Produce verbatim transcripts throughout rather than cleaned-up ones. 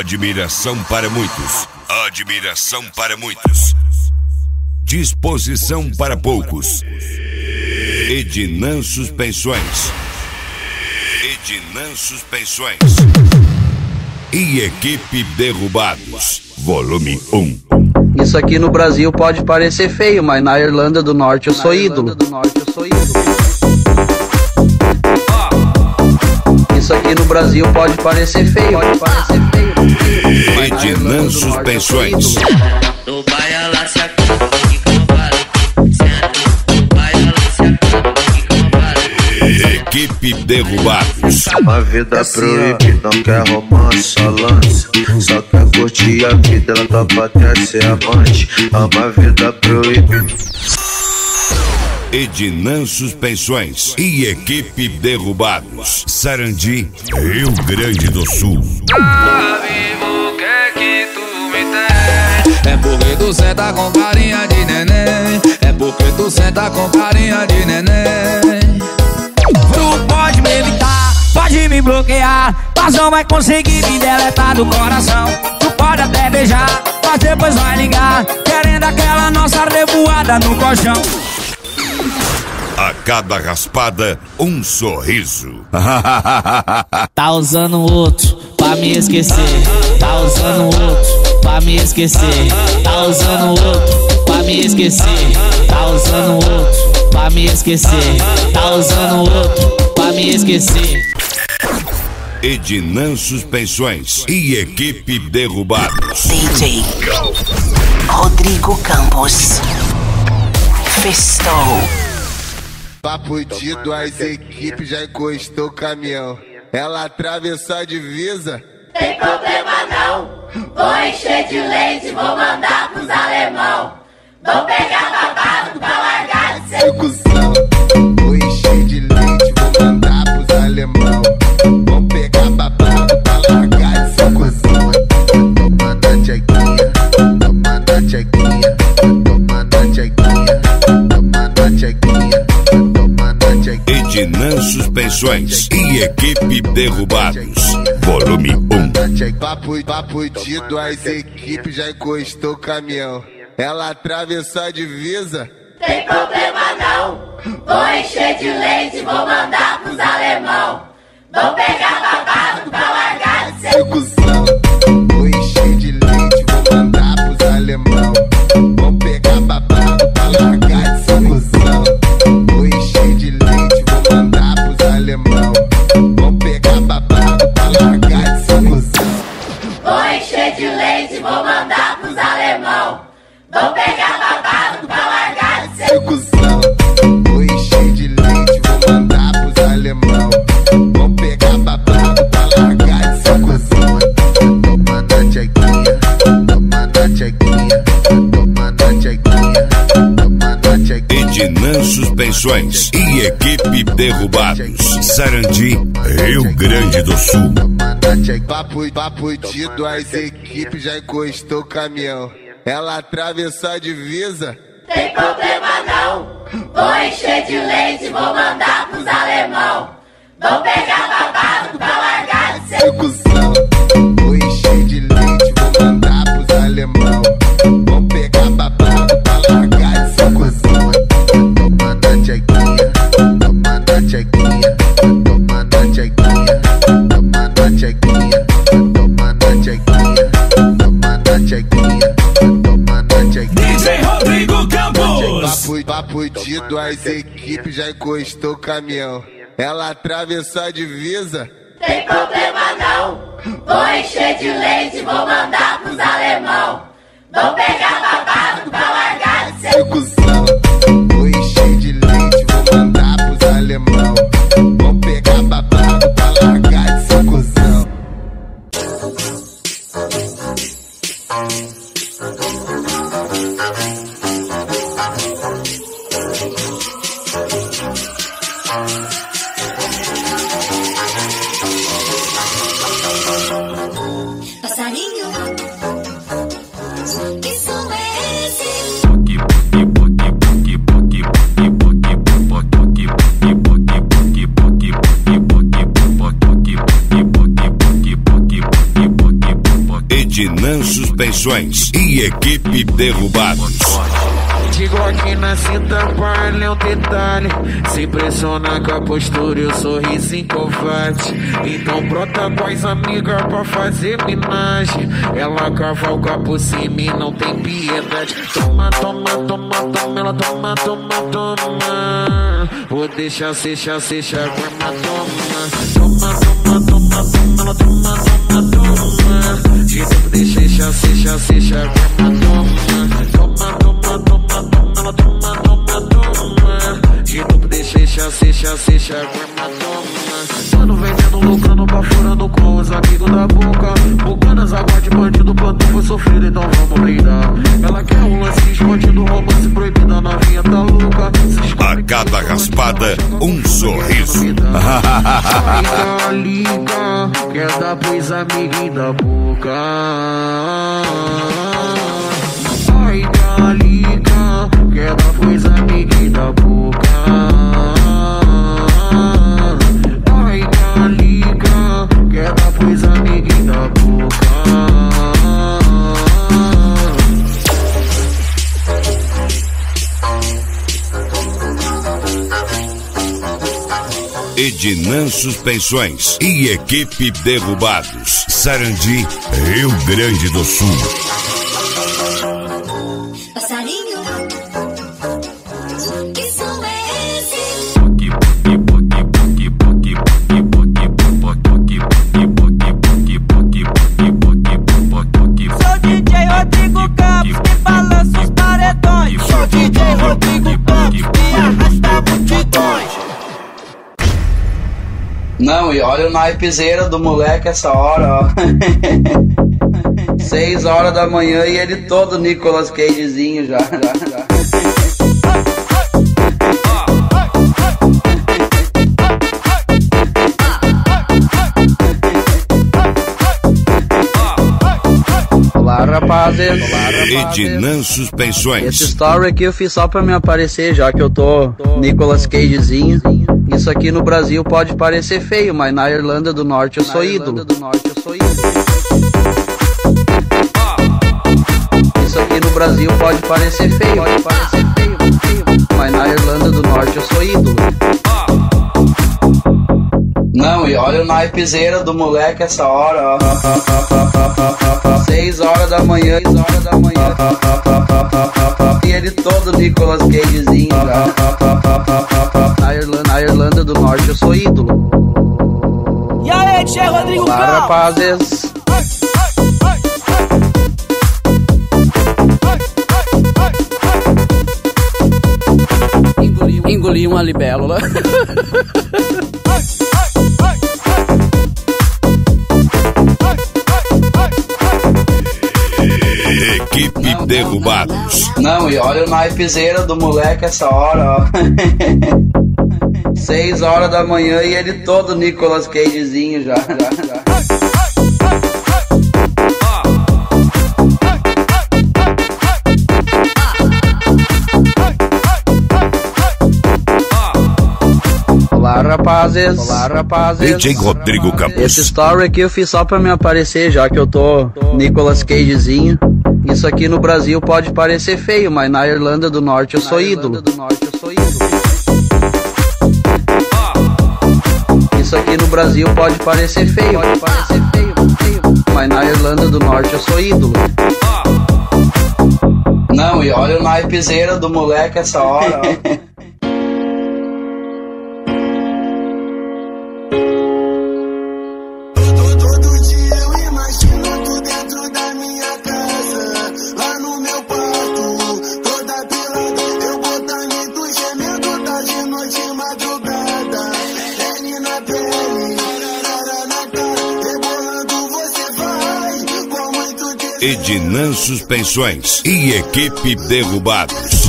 Admiração para muitos. Admiração para muitos. Disposição para poucos. Ednan Suspensões. Ednan Suspensões. E Equipe Derrubados, volume um. Isso aqui no Brasil pode parecer feio, mas na Irlanda do Norte eu sou ídolo. Isso aqui no Brasil pode parecer feio, pode parecer feio. Ednan Suspensões. No baile ela se acaba, fica no vale. Senta, no baile ela se acaba, fica no vale. Equipe Derrubados. A vida proibida, não quer romance, só lança. Só quer curtir a vida, ela topa até ser amante. Ama a vida proibida. Ednan Suspensões e Equipe Derrubados. Sarandi, Rio Grande do Sul. Tá vivo, o que é que tu me tem? É porque tu senta com carinha de neném. É porque tu senta com carinha de neném. Tu pode me evitar, pode me bloquear, mas não vai conseguir me deletar do coração. Tu pode até beijar, mas depois vai ligar, querendo aquela nossa revoada no colchão. A cada raspada, um sorriso. Tá usando outro pra me esquecer. Tá usando outro pra me esquecer. Tá usando outro pra me esquecer. Tá usando outro pra me esquecer. Tá usando outro pra me esquecer. Ednan Suspensões e Equipe Derrubados. D J Rodrigo Campos. Festou. Papo de duas equipes, já encostou o caminhão. Ela atravessou a divisa. Tem problema não, vou encher de leite, vou mandar pros alemão. Vou pegar babado pra largar de ser cuzão. Vou encher de leite, vou mandar pros alemão. Vou pegar babado pra largar de ser cuzão. Toma na tchequinha, toma na tchequinha, toma na tchequinha, toma na tchequinha. Ednan Suspensões e Equipe Derrubados, volume um. Papo, papo de duas equipes, já encostou o caminhão. Ela atravessou a divisa. Tem problema não, vou encher de leite, vou mandar pros alemão. Vou pegar babado pra largar de ser cuzão. Vou encher de leite, vou mandar pros alemão. Vou pegar babado pra largar de ser cuzão. Vou encher de leite, vou mandar pros alemão. Vou pegar babado pra largar de ser cuzão. Vou encher de leite, vou mandar pros alemão. Vou pegar babado pra largar de ser cuzão. Vou encher de leite, vou mandar pros alemão. Vou pegar babado pra largar de ser cuzão. Toma na tchequinha, toma na tchequinha, toma na tchequinha, toma na tchequinha. Ednan Suspensões e Equipe Derrubados. Sarandi, Rio Grande do Sul. Papo, papo de duas equipes, já encostou o caminhão. Ela atravessou a divisa. Tem problema não, vou encher de leite, vou mandar pros alemão. Vou pegar babado pra largar de ser cuzão. Vou encher de leite, vou mandar pros alemão. Vou pegar babado pra largar de ser cuzão. Toma na tchequinha, toma na tchequinha, toma na tchequinha, toma na tchequinha, toma na tchequinha, toma na tchequinha, toma na tchequinha. D J Rodrigo Campos. Papo, papo de duas equipes, já encostou o caminhão. Ela atravessou a divisa. Tem problema não, vou encher de leite, vou mandar pros alemão. Vou pegar babado pra largar de ser cuzão. Vou encher de leite, vou mandar pros alemão. Vou pegar babado pra largar de ser cuzão. Passarinho, que som é esse? Ednan Suspensões e equipe Derrubados. Digo aqui na cinta, ele é um detalhe. Se impressiona com a postura e o sorriso covarde. Então brota com as amigas pra fazer minagem. Ela cavalga por cima e não tem piedade. Toma, toma, toma, toma, ela toma, toma, toma. Vou deixar, deixar, deixar, grama, toma. Toma, toma, toma, toma, ela toma, toma, toma. De tempo deixa, deixa, deixa, deixa, grama, toma. Toma, toma, toma, toma, ela toma, toma, toma. De tempo deixa, deixa, deixa, deixa, grama, toma. Mano vendendo, lucrando, bafurando com os amigos da boca. Bucanas, aguarde, bandido, plantão foi sofrido, então vamos brindar. Ela quer um lance escondido, romance proibida, novinha tá louca. A cada raspada, um sorriso. Liga, liga, quer dar pros amiguinhos da boca. Liga, liga, quer dar pros amiguinhos da boca. Liga, liga, quer dar pros amiguinhos da boca. Ednan Suspensões e equipe Derrubados. Sarandi, Rio Grande do Sul. Passarinho, que som é esse? Sou D J Rodrigo Campos que balança os paredões. Sou D J Rodrigo Campos que arrasta multidões. Não, e olha o naipezeira do moleque essa hora, ó. Seis horas da manhã e ele todo Nicolas Cagezinho já, já, já. Olá, rapazes. Olá, rapazes. Ednan Suspensões. Esse story aqui eu fiz só pra me aparecer, já que eu tô Nicolas Cagezinho. Isso aqui no Brasil pode parecer feio, mas na Irlanda do Norte eu sou ídolo. Isso aqui no Brasil pode parecer feio, pode parecer feio, feio, mas na Irlanda do Norte eu sou ídolo. Não, e olha o naipezeira do moleque essa hora, ó. Seis horas da manhã, seis horas da manhã. E ele todo Nicolas Cagezinho já. Na Irlanda, na Irlanda do Norte eu sou ídolo. E aí, D J Rodrigo Campos? Olá, rapazes. Engoli, engoli uma libélula. Equipe Derrubados. Não, e olha o naipezeira do moleque essa hora, ó. Seis horas da manhã e ele todo Nicolas Cagezinho já, já, já. Olá, rapazes. Olá, rapazes. D J Rodrigo Campos. Esse story aqui eu fiz só pra me aparecer, já que eu tô Nicolas Cagezinho. Isso aqui no Brasil pode parecer feio, mas na Irlanda do Norte eu sou ídolo. Isso aqui no Brasil pode parecer feio, pode parecer feio, feio, mas na Irlanda do Norte eu sou ídolo. Não, e olha o naipezeira do moleque essa hora, ó. Ednan Suspensões e equipe Derrubados.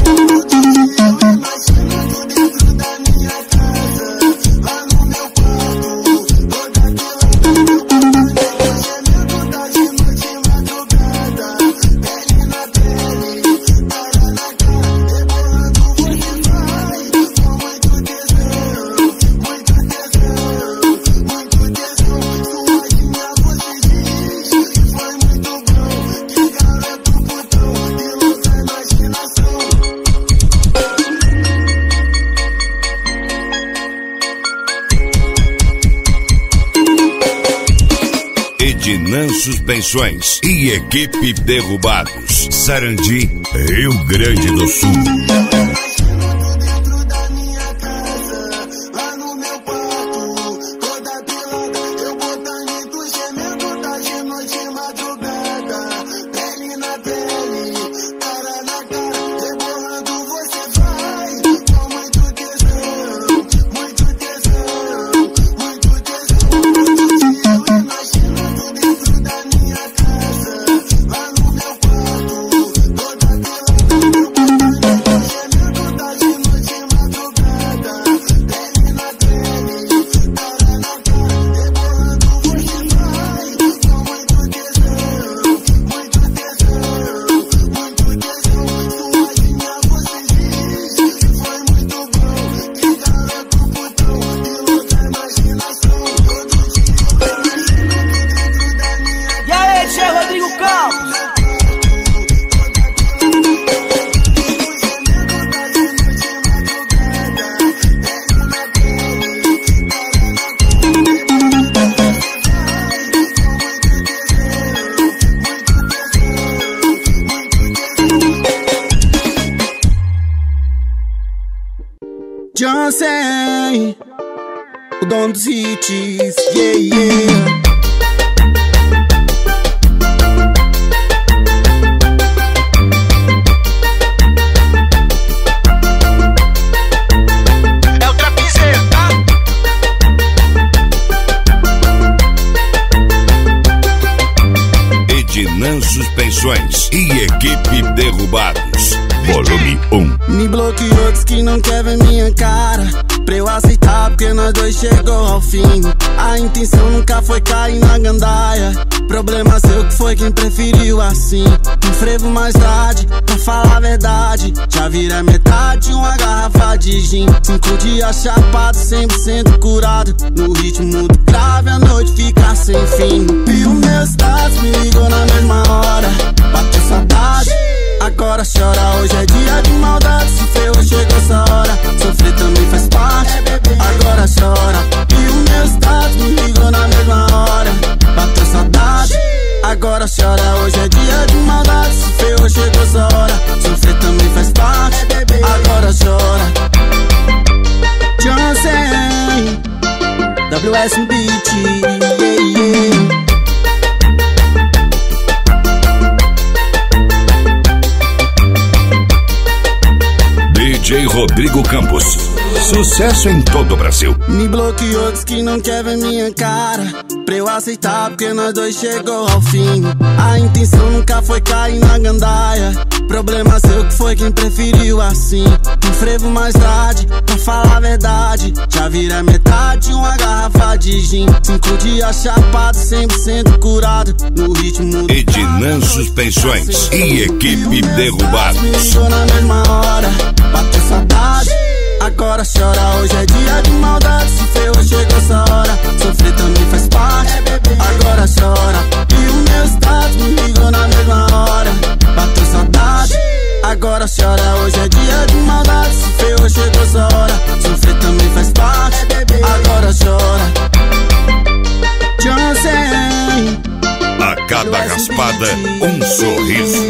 Ednan Suspensões e equipe Derrubados, Sarandi, Rio Grande do Sul. Johnson, o dono dos hits, yeah, yeah. É o trapizeiro, tá? Ednan Suspensões e equipe Derrubados, volume um. Me bloqueou, diz que não quer ver minha cara, pra eu aceitar porque nós dois chegou ao fim. A intenção nunca foi cair na gandaia, problema seu que foi quem preferiu assim. Um frevo mais tarde, pra falar a verdade, já vira metade uma garrafa de gin. Cinco dias chapado, cem por cento curado, no ritmo do grave a noite fica sem fim. E o meu status me ligou na mesma hora, bateu saudade, agora chora. Hoje é dia de maldade, se ferrou, chegou essa hora. Sofrer também faz parte, agora chora. E o meu status me ligou na mesma hora, bateu saudade, agora chora. Hoje é dia de maldade, se ferrou, chegou essa hora. Sofrer também faz parte, agora chora. Johnson, W S Beat, yeah, yeah. D J Rodrigo Campos, sucesso em todo o Brasil. Me bloqueou, diz que não quer ver minha cara, pra eu aceitar porque nós dois chegou ao fim. A intenção nunca foi cair na gandaia, problema seu que foi quem preferiu assim. Um frevo mais tarde, pra falar a verdade, já vira metade uma garrafa de gin. Cinco dias chapado, cem por cento curado, no ritmo do Ednan Suspensões e equipe Derrubados. me ligou na mesma hora, bateu saudade, agora chora. Hoje é dia de maldade, se ferrou, chegou essa hora. Sofrer também faz parte, agora chora. E o meu status me ligou na mesma hora, bateu saudade, agora chora. Hoje é dia de maldade, se ferrou, chegou essa hora. Sofrer também faz parte, agora chora. Johnson, a cada raspada, um sorriso.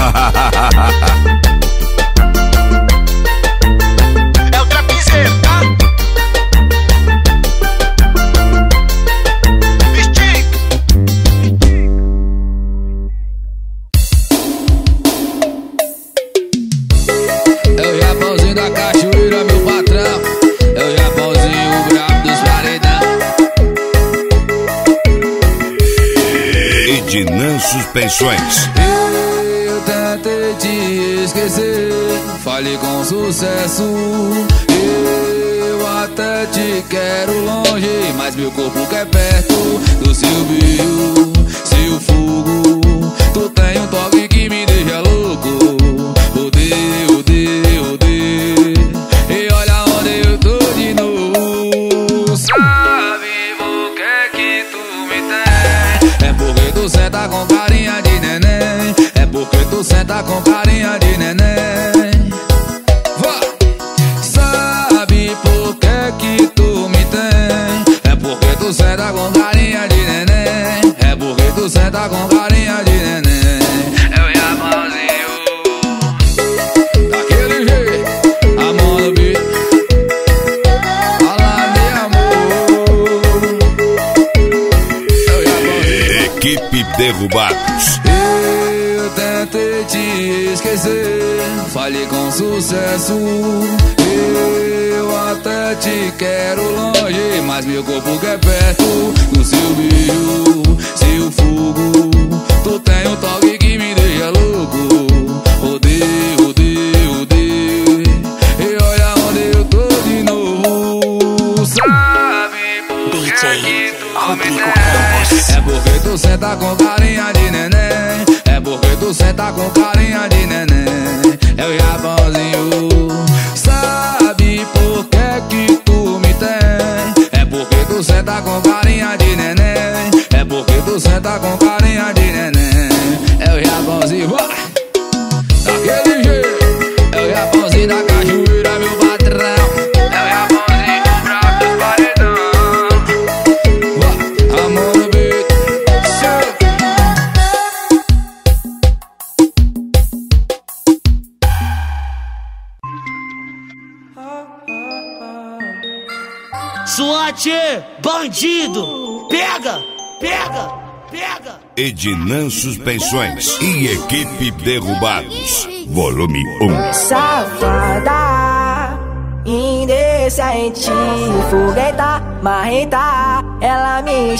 É o trapizeiro, tá? É o Japãozinho da cachoeira, meu patrão. É o Japãozinho brabo dos paredão. Ednan Suspensões. Eu tentei te esquecer, falei com sucesso. Eu até te quero longe, mas meu corpo quer perto do seu brilho, seu fogo. Tu tem um toque que me deixa louco. Odeio, odeio, odeio. E olha onde eu tô de novo. Sabe por que que tu me tem? É porque tu senta com carinha de neném. É porque tu senta com carinha de neném. Vá! Sabe por que que tu me tem? É porque tu senta com carinha de neném. É porque equipe Derrubados. Eu tentei te esquecer, falhei com sucesso. Eu até te quero longe, mas meu corpo quer perto do seu beijo, seu fogo. Tu tem um toque que me deixa louco. Odeio, odeio, odeio. E olha onde eu tô de novo. Sabe por que que tu me tem? É porque tu senta com carinha de neném. É porque tu senta com carinha de neném. É o Japãozinho. Sabe por que que tu me tem? É porque tu senta com carinha de neném. É porque tu senta com carinha de neném. É o Japãozinho. Daquele jeito. É o Japãozinho da cachoeira, meu patrão. É o Japãozinho bravo dos paredão. Amor no beat. SWAT, bandido, pega, pega, pega. Ednan Suspensões e equipe Derrubados. Volume um. Safada, indecente, fogueta, marreta. Ela me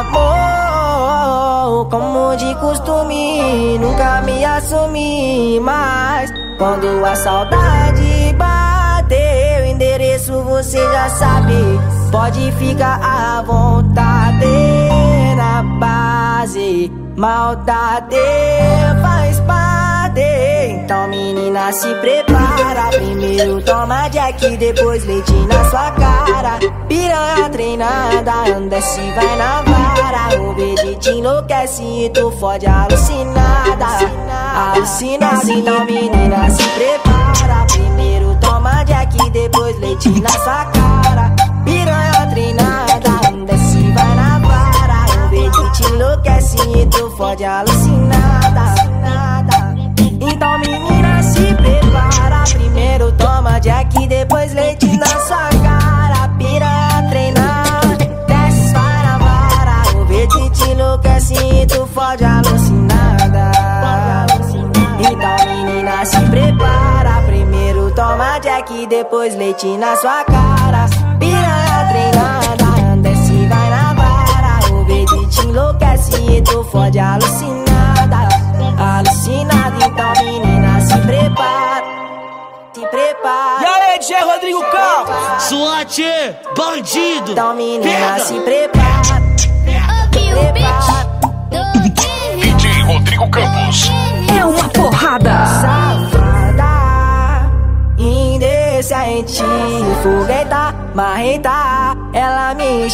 chamou como de costume. Nunca me assumi, mas quando a saudade bateu, endereço você já sabe. Pode ficar à vontade na base. Maldade faz parte. Então menina se prepara. Primeiro toma Jack, depois leite na sua cara. Piranha treinada, anda se vai na vara. O beijo te enlouquece e tu fode alucinada. Alucinada, então menina se prepara. Primeiro toma Jack, depois leite na sua cara. Piranha treinada, anda se vai na vara. O beijo te enlouquece e tu fode alucinada. Então menina se prepara. Primeiro toma Jack, depois leite na sua cara. Piranha treinada, desce vai na vara. O beijo te enlouquece e tu fode alucinada. Então menina se prepara. Primeiro toma Jack, depois leite na sua cara. Piranha treinada, anda se vai na vara. O beijo te enlouquece e tu fode alucinada. Alucinada, então menina se prepara. Se prepara. E aí, D J Rodrigo Campos. SWAT, bandido. Então menina se prepara. Se prepara. D J Rodrigo Campos. É uma porrada. Safada, indecente, fogueta, marreta. Ela me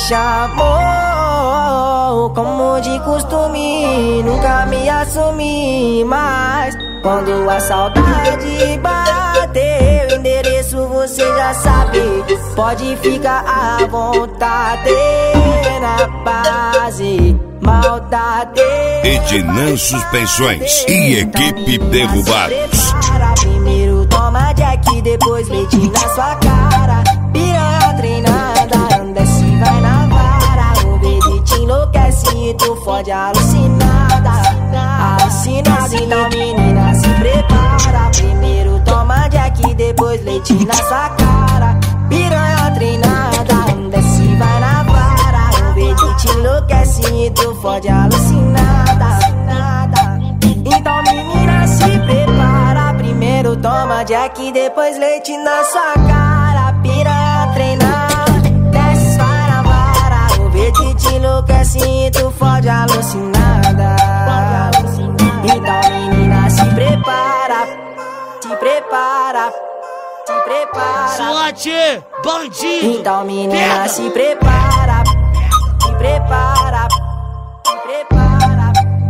chamou como de costume. Nunca me assumi, mas quando a saudade bateu, endereço você já sabe. Pode ficar à vontade na base. Maldade. Ednan Suspensões e equipe Derrubados. Primeiro toma Jack, depois leite na sua cara. Piranha treinada, anda se vai na vara. O beijo te enlouquece e tu fode alucinada. Alucinada, então menina se prepara. Primeiro toma Jack, depois leite na sua cara. Piranha treinada, anda se vai na vara. O beijo te enlouquece e tu fode alucinada. Então menina se prepara. Primeiro toma Jack, depois leite na sua cara. Piranha treinada, desce vai na vara. O beijo te enlouquece e tu fode alucinada. Então menina se prepara. Se prepara. Se prepara. SWAT, bandido. Então menina pega. se prepara. Se prepara. Se prepara.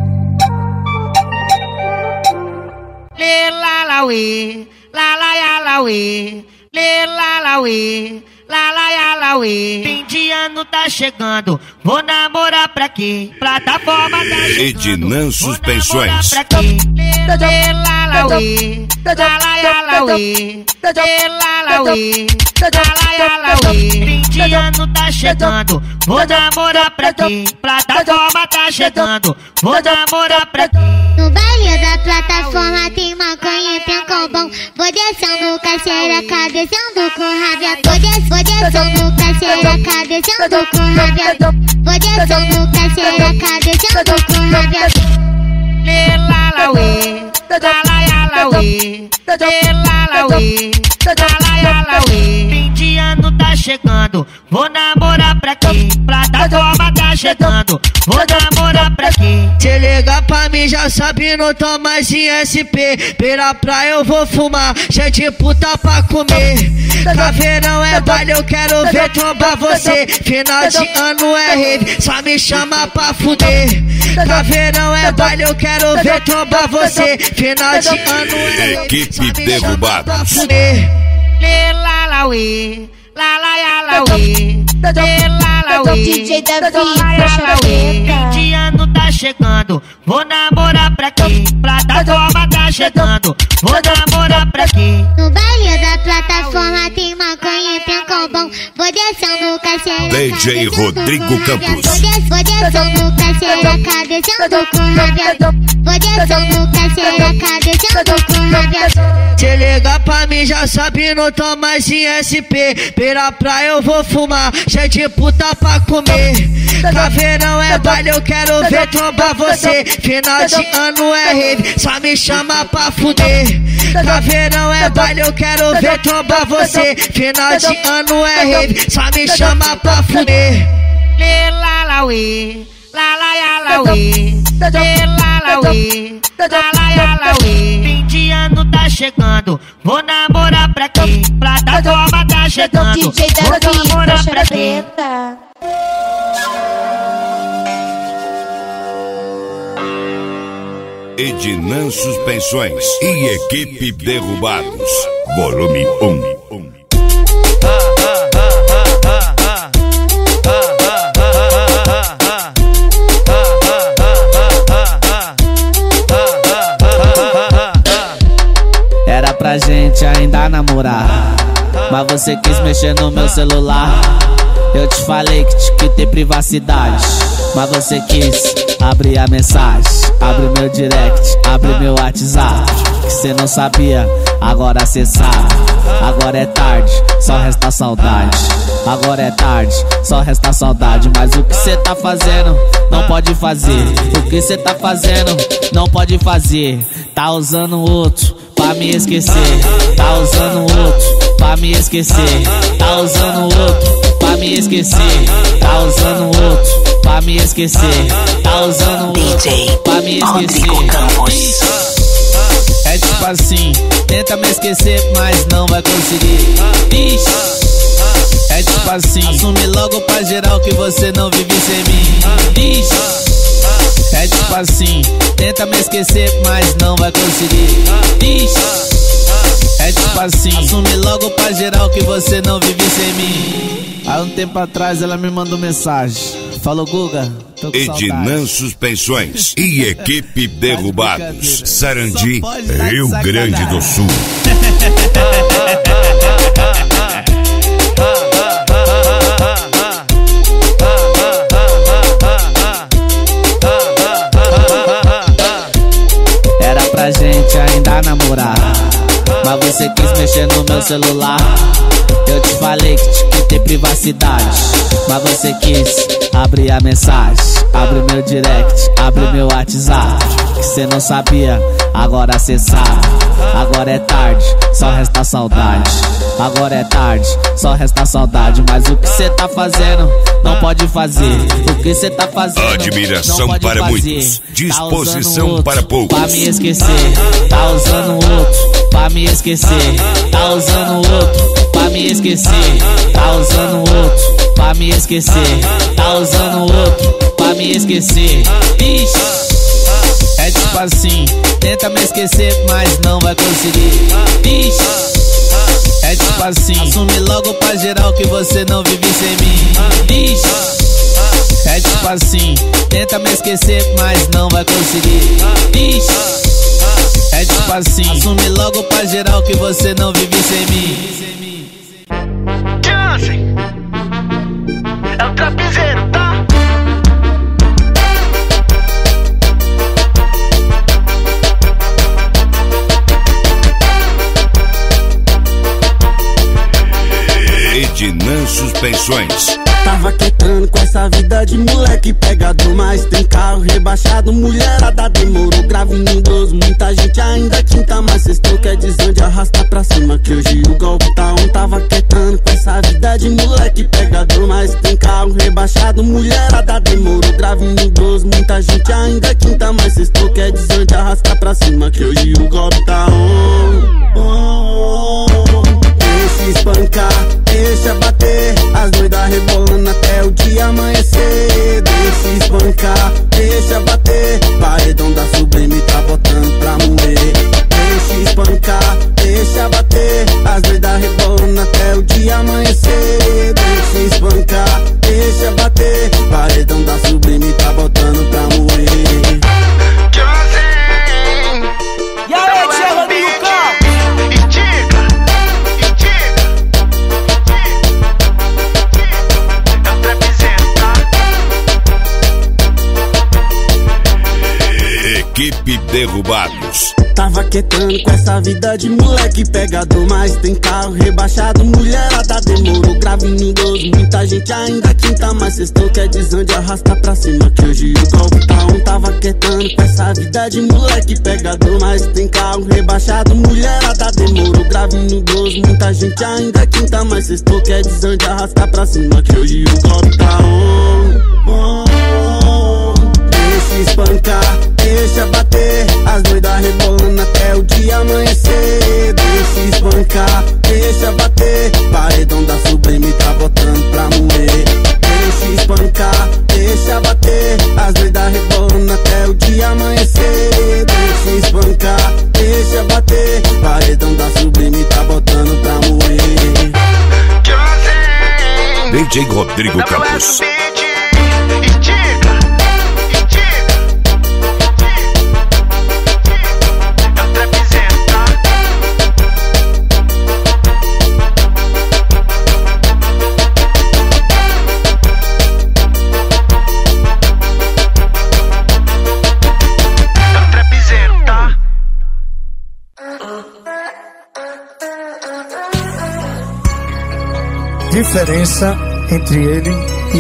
Lê lá lá uê, lá lá ya lá uê, lê lá lá uê, lá lá ya lá uê. Fim de ano tá chegando, vou namorar pra quê? Plataforma tá chegando, Ednan Suspensões. vou namorar pra quê? Lê lá lá uê, lalaialauê, lalauê, lalaialauê. Fim de ano tá chegando, vou namorar pra quem? Plataforma tá chegando, vou namorar pra quem? No baile da plataforma tem maconha e tem bom. Vou descendo com a xereca, descendo com rabia. Vou, des vou descendo com a xereca, descendo com rabia. Vou descendo com a xereca, descendo com rabia. Lalauê, lalaialauê, lalauê, lalaialauê. Fim de ano tá chegando, vou namorar pra quem? Plataforma tá chegando, vou namorar pra quem? Se liga pra mim, já sabe, não toma em S P. Pela praia eu vou fumar, gente puta pra comer. Caveirão é baile, eu quero ver trombar você. Final de ano é rave, só me chama pra fuder. Caveirão é baile, eu quero ver trombar você. Final de ano é rave, Equipe Derrubados. Lalauê, lalaialauê, lalauê, D J Davi, lalaialauê. Fim de ano tá chegando, vou namorar pra quem? Plataforma tá chegando, vou namorar pra quem? No baile da plataforma tem maconha e tem bom. Vou descendo com a xereca, D J Rodrigo Campos. Vou, des vou descendo com a xereca, descendo com rabia. Vou descendo com a xereca, descendo com rabia. Se liga pra mim, já sabe, não toma em S P. Pela praia eu vou fumar, gente puta pra comer. Caveirão é baile, eu quero ver trombar você. Final de ano é rave, só me chama pra fuder. Caveirão é baile, eu quero ver trombar você. Final de ano é rave, só me chama pra fuder. Lalauê, lalaialauê, lalauê, lalaialauê. Fim de ano tá chegando, vou namorar pra quem? Plataforma tá chegando, D J vou Davi, namorar faixa pra quem? preta. Ednan Suspensões e Equipe Derrubados. Volume um. Era pra gente ainda namorar, mas você quis mexer no meu celular. Eu te falei que tinha que ter privacidade, mas você quis abrir a mensagem. Abre meu direct, abre meu WhatsApp. Que cê não sabia, agora cê sabe. Agora é tarde, só resta saudade. Agora é tarde, só resta saudade. Mas o que cê tá fazendo, não pode fazer. O que cê tá fazendo, não pode fazer. Tá usando outro pra me esquecer. Tá usando outro pra me esquecer. Tá usando outro pra me esquecer. Tá usando outro pra me esquecer. Tá usando outro pra me esquecer. É tipo assim, tenta me esquecer, mas não vai conseguir. Ixi. É tipo assim, assume logo pra geral que você não vive sem mim. Ixi. É tipo assim, tenta me esquecer, mas não vai conseguir. Ixi. É tipo assim, assume logo pra geral que você não vive sem mim. Há um tempo atrás ela me mandou mensagem, falou: Guga, tô com Ednan saudade. Suspensões e Equipe Derrubados. Sarandi, Rio Grande do Sul. Era pra gente ainda namorar, mas você quis mexer no meu celular. Eu te falei que tinha que ter privacidade, mas você quis abrir a mensagem. Abre meu direct, abre meu WhatsApp. Que cê não sabia, agora cê sabe. Agora é tarde, só resta saudade. Agora é tarde, só resta saudade. Mas o que cê tá fazendo, não pode fazer. O que cê tá fazendo, Admiração não pode para fazer. muitos, disposição tá outro para poucos. pra me esquecer. Tá usando outro pra me esquecer. Tá usando outro pra me esquecer. Tá usando outro pra me esquecer. Tá usando outro pra me esquecer. Ixi. É tipo assim, tenta me esquecer, mas não vai conseguir. Ixi. É tipo assim, assume logo pra geral que você não vive sem mim. Ixi. É tipo assim, tenta me esquecer, mas não vai conseguir. Ixi. É tipo assim, assume logo pra geral que você não vive sem mim. Jansen, é o trapizeiro, tá? Ednan Suspensões. Tava quietando com essa vida de moleque pegador, mas tem carro rebaixado, mulherada demorou, grave no idoso, muita gente ainda quinta, mas sextou, quer dizer onde arrasta pra cima, que hoje o golpe tá on. Tava quietando com essa vida de moleque pegador, mas tem carro rebaixado, mulherada demorou, grave no idoso, muita gente ainda quinta, mas sextou, quer dizer onde arrasta pra cima, que hoje o golpe tá on. Oh, oh, oh. Deixa espancar, deixa bater, as doidas rebolando até o dia amanhecer. Deixa espancar, deixa bater, paredão da Sublime tá botando pra moer. Deixa espancar, deixa bater, as doidas rebolando até o dia amanhecer. Deixa espancar, deixa bater, paredão da Sublime tá botando pra moer. E aí, Tia Rodrigo Campos? Equipe Derrubados. Tava quietando com essa vida de moleque pegador, mas tem carro rebaixado, mulherada demorou, grave no idoso, muita gente ainda quinta, mas sextou, quer dizer onde arrasta pra cima, que hoje o golpe tá on. Tava quietando com essa vida de moleque pegador, mas tem carro rebaixado, mulherada demorou, grave no idoso, muita gente ainda quinta, mas sextou, quer dizer onde arrasta pra cima, que hoje o golpe tá on. Oh, oh, oh. Deixa espancar, deixa bater, as doidas rebolando até o dia amanhecer. Deixa espancar, deixa bater, paredão da Sublime tá botando pra moer. Deixa espancar, deixa bater, as doidas rebolando até o dia amanhecer. Deixa espancar, deixa bater, paredão da Sublime tá botando pra moer. D J Rodrigo Campos. Diferença entre ele e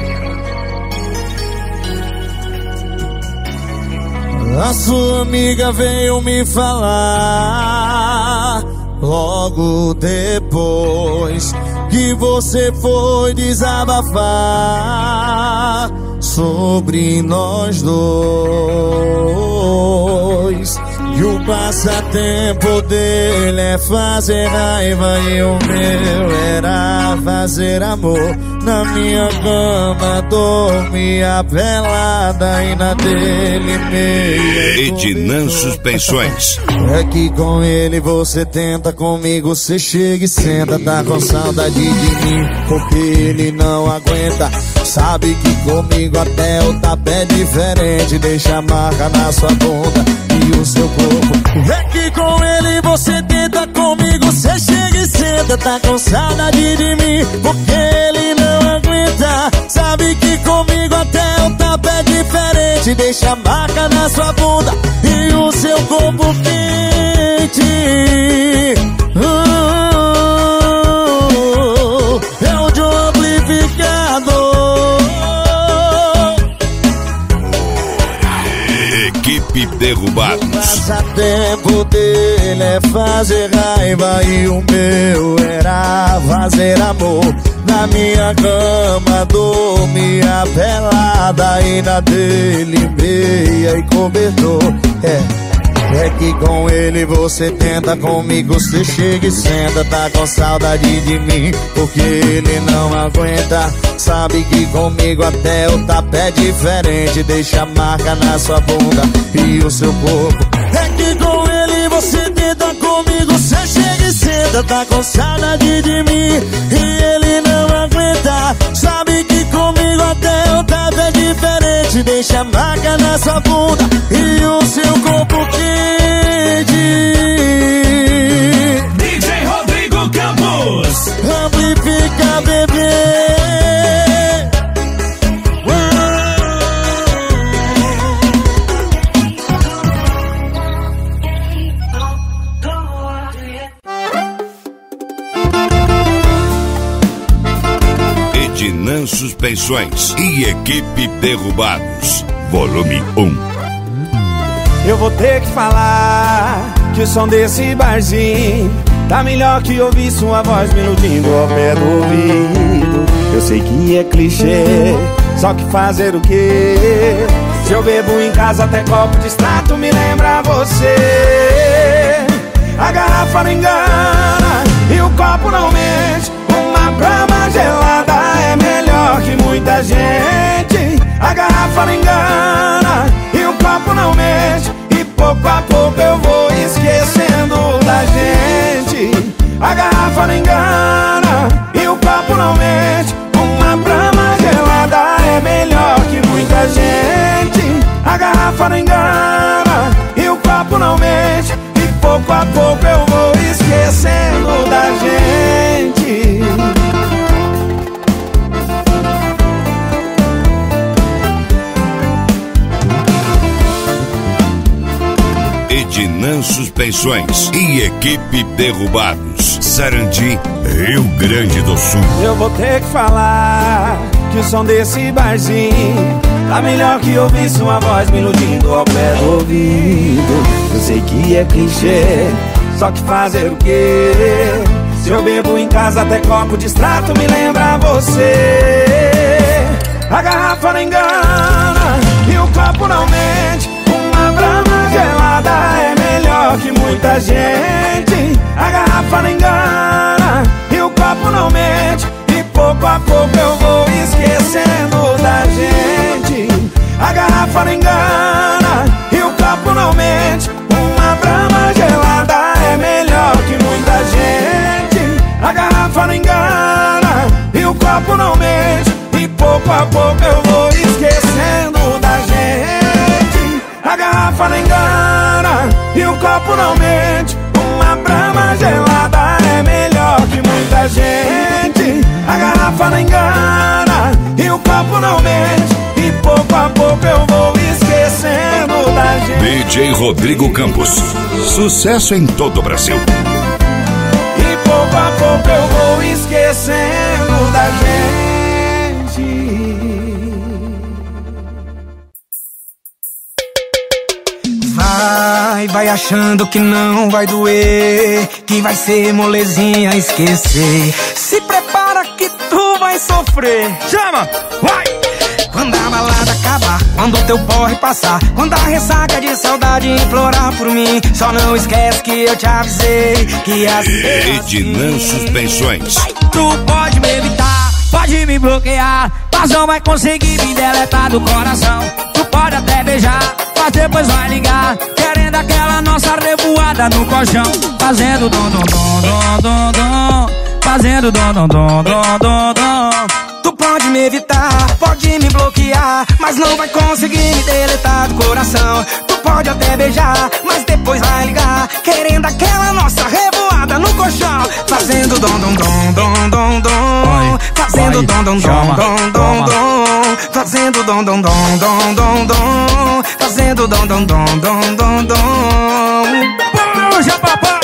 eu. A sua amiga veio me falar logo depois que você foi desabafar sobre nós dois. E o passatempo dele é fazer raiva e o meu era fazer amor. Na minha cama dormia pelada e na dele meia. Ednan Suspensões. É que com ele você tenta, comigo você chega e senta. Tá com saudade de mim porque ele não aguenta. Sabe que comigo até o tapé é diferente. Deixa a marca na sua bunda e o seu corpo. É que com ele você tenta, comigo você chega e senta. Tá com saudade de mim porque ele não aguenta. Sabe que comigo até o tapé é diferente. Deixa a marca na sua bunda e o seu corpo quente. uh, É o de um amplificador. Equipe Derrubados. O passatempo dele é fazer raiva e o meu era fazer amor. Na minha cama dormia pelada e na dele meia e cobertor. É, é que com ele você tenta, comigo você chega e senta. Tá com saudade de mim porque ele não aguenta. Sabe que comigo até o tapé é diferente. Deixa a marca na sua bunda e o seu corpo. É que com ele você tenta, comigo você chega e senta. Tá com saudade de mim e ele não aguenta. Sabe que comigo até o tapé é diferente. Deixa a marca na sua bunda e o seu corpo quente. Suspensões e Equipe Derrubados, volume um. Eu vou ter que falar que o som desse barzinho tá melhor que ouvir sua voz me iludindo ao pé do ouvido. Eu sei que é clichê, só que fazer o quê? Se eu bebo em casa até copo de extrato me lembra você. A garrafa não engana e o copo não mente. Uma brama gelada é melhor que muita gente. A garrafa não engana e o copo não mente. E pouco a pouco eu vou esquecendo da gente. A garrafa não engana e o copo não mente. Uma brama gelada é melhor que muita gente. A garrafa não engana e o copo não mente. E pouco a pouco eu vou esquecendo da gente. Ednan Suspensões e Equipe Derrubados, Sarandi, Rio Grande do Sul. Eu vou ter que falar que o som desse barzinho tá melhor que ouvir sua voz me iludindo ao pé do ouvido. Eu sei que é clichê, só que fazer o quê? Se eu bebo em casa até copo de extrato me lembra você. A garrafa não engana e o copo não mente. Uma brama gelada é melhor que muita gente. A garrafa não engana e o copo não mente. E pouco a pouco eu vou esquecendo da gente. A garrafa não engana e o copo não mente. Uma brama gelada é melhor que muita gente. A garrafa não engana e o copo não mente. E pouco a pouco eu vou esquecendo da gente. A garrafa não engana e o copo não mente. Uma brama gelada é melhor que muita gente. A garrafa não engana e o copo não mente. E pouco a pouco eu vou esquecendo da gente. D J Rodrigo Campos, sucesso em todo o Brasil. E pouco a pouco eu vou esquecendo da gente. Vai, vai achando que não vai doer, que vai ser molezinha esquecer. Se prepara que tu vai sofrer. Chama, vai! Quando a balada acabar, quando o teu porre passar, quando a ressaca de saudade implorar por mim, só não esquece que eu te avisei que ia ser Ednan Suspensões. Tu pode me evitar, pode me bloquear, mas não vai conseguir me deletar do coração. Tu pode até beijar, mas depois vai ligar, querendo aquela nossa revoada no colchão. Fazendo dom dom dom dom dom dom, fazendo dom dom dom dom dom dom. Tu pode me evitar, pode me bloquear, mas não vai conseguir me deletar do coração. Tu pode até beijar, mas depois vai ligar, querendo aquela nossa revoada no colchão. Fazendo dom dom dom dom dom dom, fazendo dom dom dom dom dom dom, fazendo dom dom dom dom dom dom, fazendo dom dom dom dom dom dom. Puxa, papai!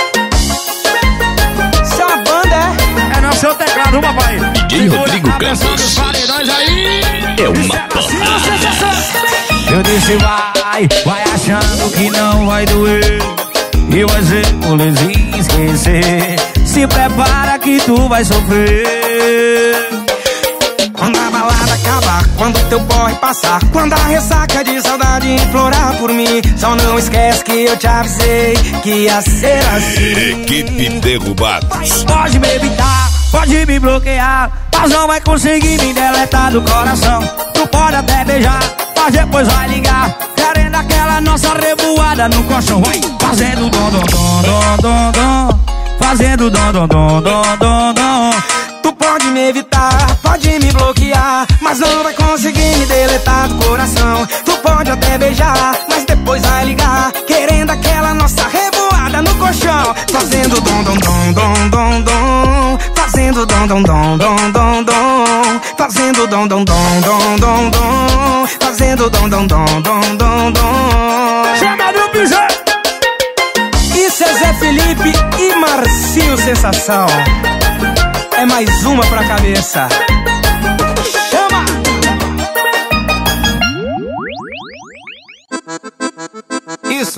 Essa banda é... é no seu teclado, papai. D J Rodrigo Campos é uma porrada. Eu disse vai, vai achando que não vai doer, e vai ser molezinha esquecer. Se prepara que tu vai sofrer. Quando a balada acabar, quando teu porre passar, quando a ressaca de saudade implorar por mim, só não esquece que eu te avisei que ia ser assim. Equipe Derrubados. Pode me evitar, pode me bloquear, mas não vai conseguir me deletar do coração. Tu pode até beijar, mas depois vai ligar, querendo aquela nossa revoada no colchão. Vai fazendo dom dom dom dom dom dom, fazendo dom dom dom dom dom dom. Tu pode me evitar, pode me bloquear, mas não vai conseguir me deletar do coração. Tu pode até beijar, mas depois vai ligar, querendo aquela nossa revoada no colchão. Fazendo dom dom dom dom dom dom, fazendo dom dom dom dom dom dom, fazendo dom dom dom dom dom dom, fazendo dom dom dom dom dom dom. Chama do piseiro! Isso é Zé Felipe e Marcinho Sensação. É mais uma pra cabeça. Chama!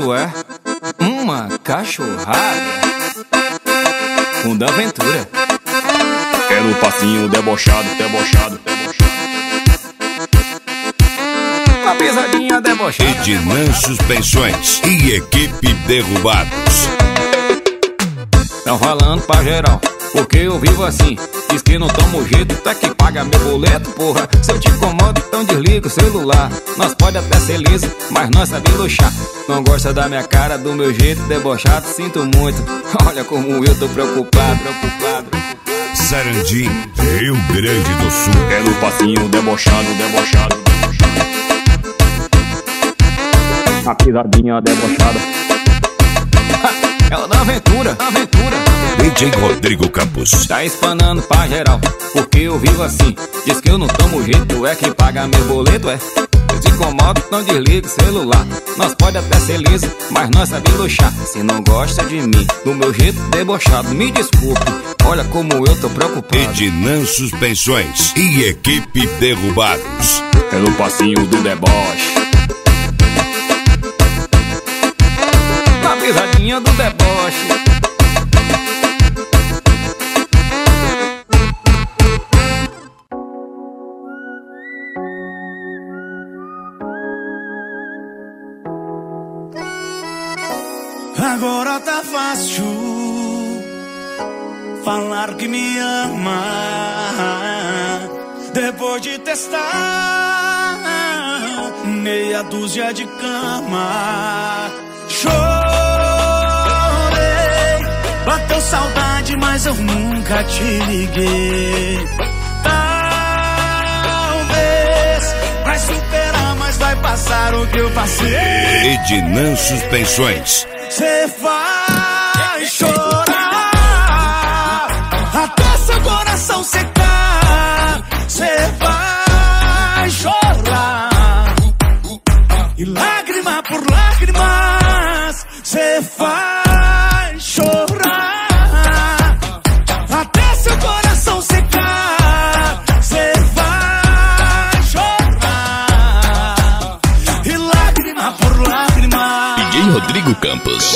isso é uma cachorrada com da aventura. É no passinho debochado, debochado, debochado. A pisadinha debochada. Ednan Suspensões e equipe Derrubados. Tão falando pra geral, porque eu vivo assim. Diz que não tomo jeito, tá que paga meu boleto, porra. Se eu te incomodo, então desliga o celular. Nós pode até ser liso, mas nós sabemos luxar. Não gosta da minha cara, do meu jeito debochado, sinto muito. Olha como eu tô preocupado, preocupado. Sarandi, Rio Grande do Sul. É no passinho debochado, debochado, debochado. A pisadinha debochada. É o da aventura, aventura. D J Rodrigo Campos. Tá espanando pra geral, porque eu vivo assim. Diz que eu não tomo jeito, é quem paga meu boleto, é. Eu te incomodo, não desliga o celular. Nós pode até ser liso, mas nós sabemos luxar. Se não gosta de mim, do meu jeito debochado, me desculpe, olha como eu tô preocupado. Ednan Suspensões e equipe Derrubados. Pelo passinho do deboche. Na pisadinha do deboche. Agora tá fácil falar que me ama, depois de testar meia dúzia de cama. Chorei, bateu saudade, mas eu nunca te liguei. Talvez vai superar, mas vai passar o que eu passei. Ednan Suspensões. Cê vai chorar até seu coração secar. Cê vai chorar e lágrima por lágrimas. Cê vai chorar até seu coração secar. Cê vai chorar e lágrima por lágrimas. D J Rodrigo Campos.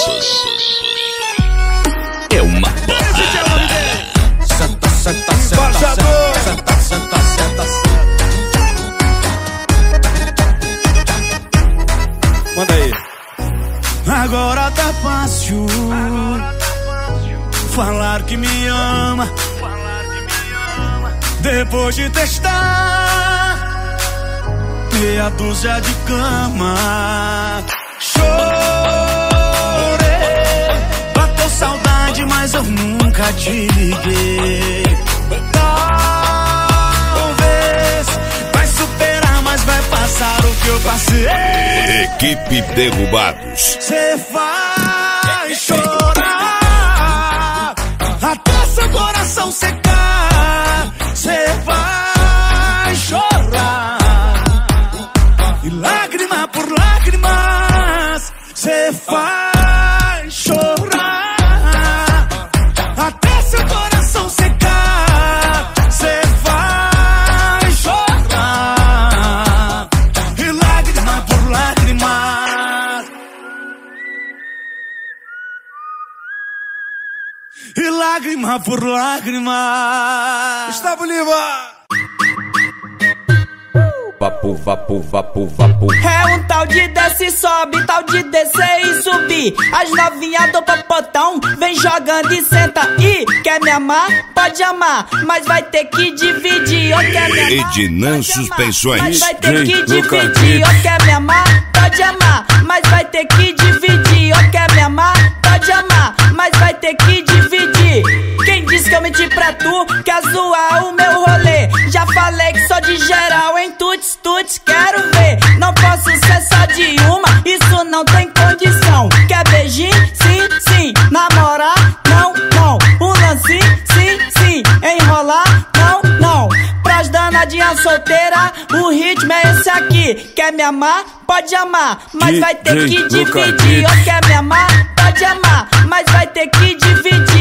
É uma porra. Senta, senta, senta, senta, senta, senta. Manda aí. Agora tá fácil falar que me ama, depois de testar meia dúzia de cama. Chorei, bateu saudade, mas eu nunca te liguei. Talvez vai superar, mas vai passar o que eu passei. Equipe Derrubados. Cê vai chorar até seu coração secar. Cê vai chorar e lágrima por lágrimas. Cê vai chorar até seu coração secar. Cê vai chorar e lágrima por lágrimas. E lágrima por lágrima. Gustavo Lima. Vapo, vapo, vapo, vapo. É um tal de desce e sobe, tal de descer e subir. As novinhas do popotão vem jogando e senta. E quer me amar? Pode amar, mas vai ter que dividir. Ou quer me amar? Ednan Suspensões. Mas vai ter que dividir. Ou quer me amar? Pode amar, mas vai ter que dividir. Ou quer me amar? Pode amar, mas vai ter que dividir. Quem disse que eu menti pra tu? Quer zoar o meu rolê? Já falei que sou de geral, em tuts, tuts, quero ver. Não posso ser só de uma, isso não tem condição. Quer beijinho? Sim, sim. Namorar? Não, não. Um lance? Sim, sim. Enrolar? Não, não. Pras danadinha solteira, o ritmo é esse aqui. Quer me amar? Pode amar, mas vai ter que dividir. Ou quer me amar? Pode amar, mas vai ter que dividir.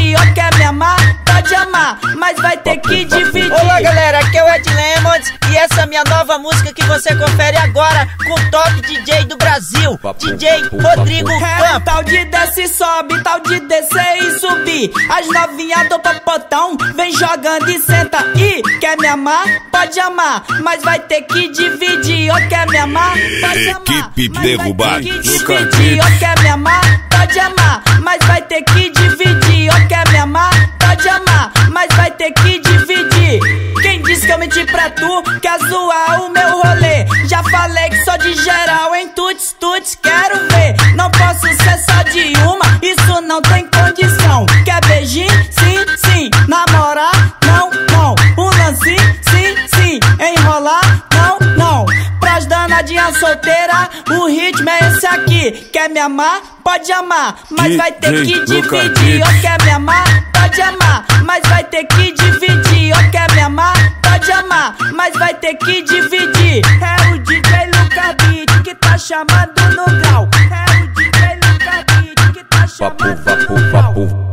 dividir. Ou quer me amar? Pode amar, mas vai ter que dividir. Olá galera, aqui é o Ed Lemons e essa é a minha nova música que você confere agora com o top D J do Brasil, D J Rodrigo Campos. É, tal de desce e sobe, tal de descer e subir. As novinhas do popotão vem jogando e senta. E quer me amar? Pode amar, mas vai ter que dividir. Ou quer me amar? Pode amar, Equipe mas vai ter Derrubados. que dividir. Ou quer me amar? Pode amar, mas vai ter que dividir. Ou quer me amar? Pode amar, mas vai ter que dividir. Quem disse que eu menti pra tu? Quer zoar o meu rolê? Já falei que sou de geral, em tuts, tuts, quero ver. Não posso ser só de uma, isso não tem condição. Quer beijinho? Sim, sim. Namorar? Não, não. Um lance? Sim, sim. Enrolar? Não, não. Pras danadinhas solteiras, o ritmo é esse aqui. Quer me amar? Pode amar, mas vai ter que dividir. Ou quer me amar? Pode amar, mas vai ter que dividir. Ou quer me amar? Pode amar, mas vai ter que dividir. É o D J Lucas Beat que tá chamando no grau. É o D J Lucas Beat que tá chamando no grau.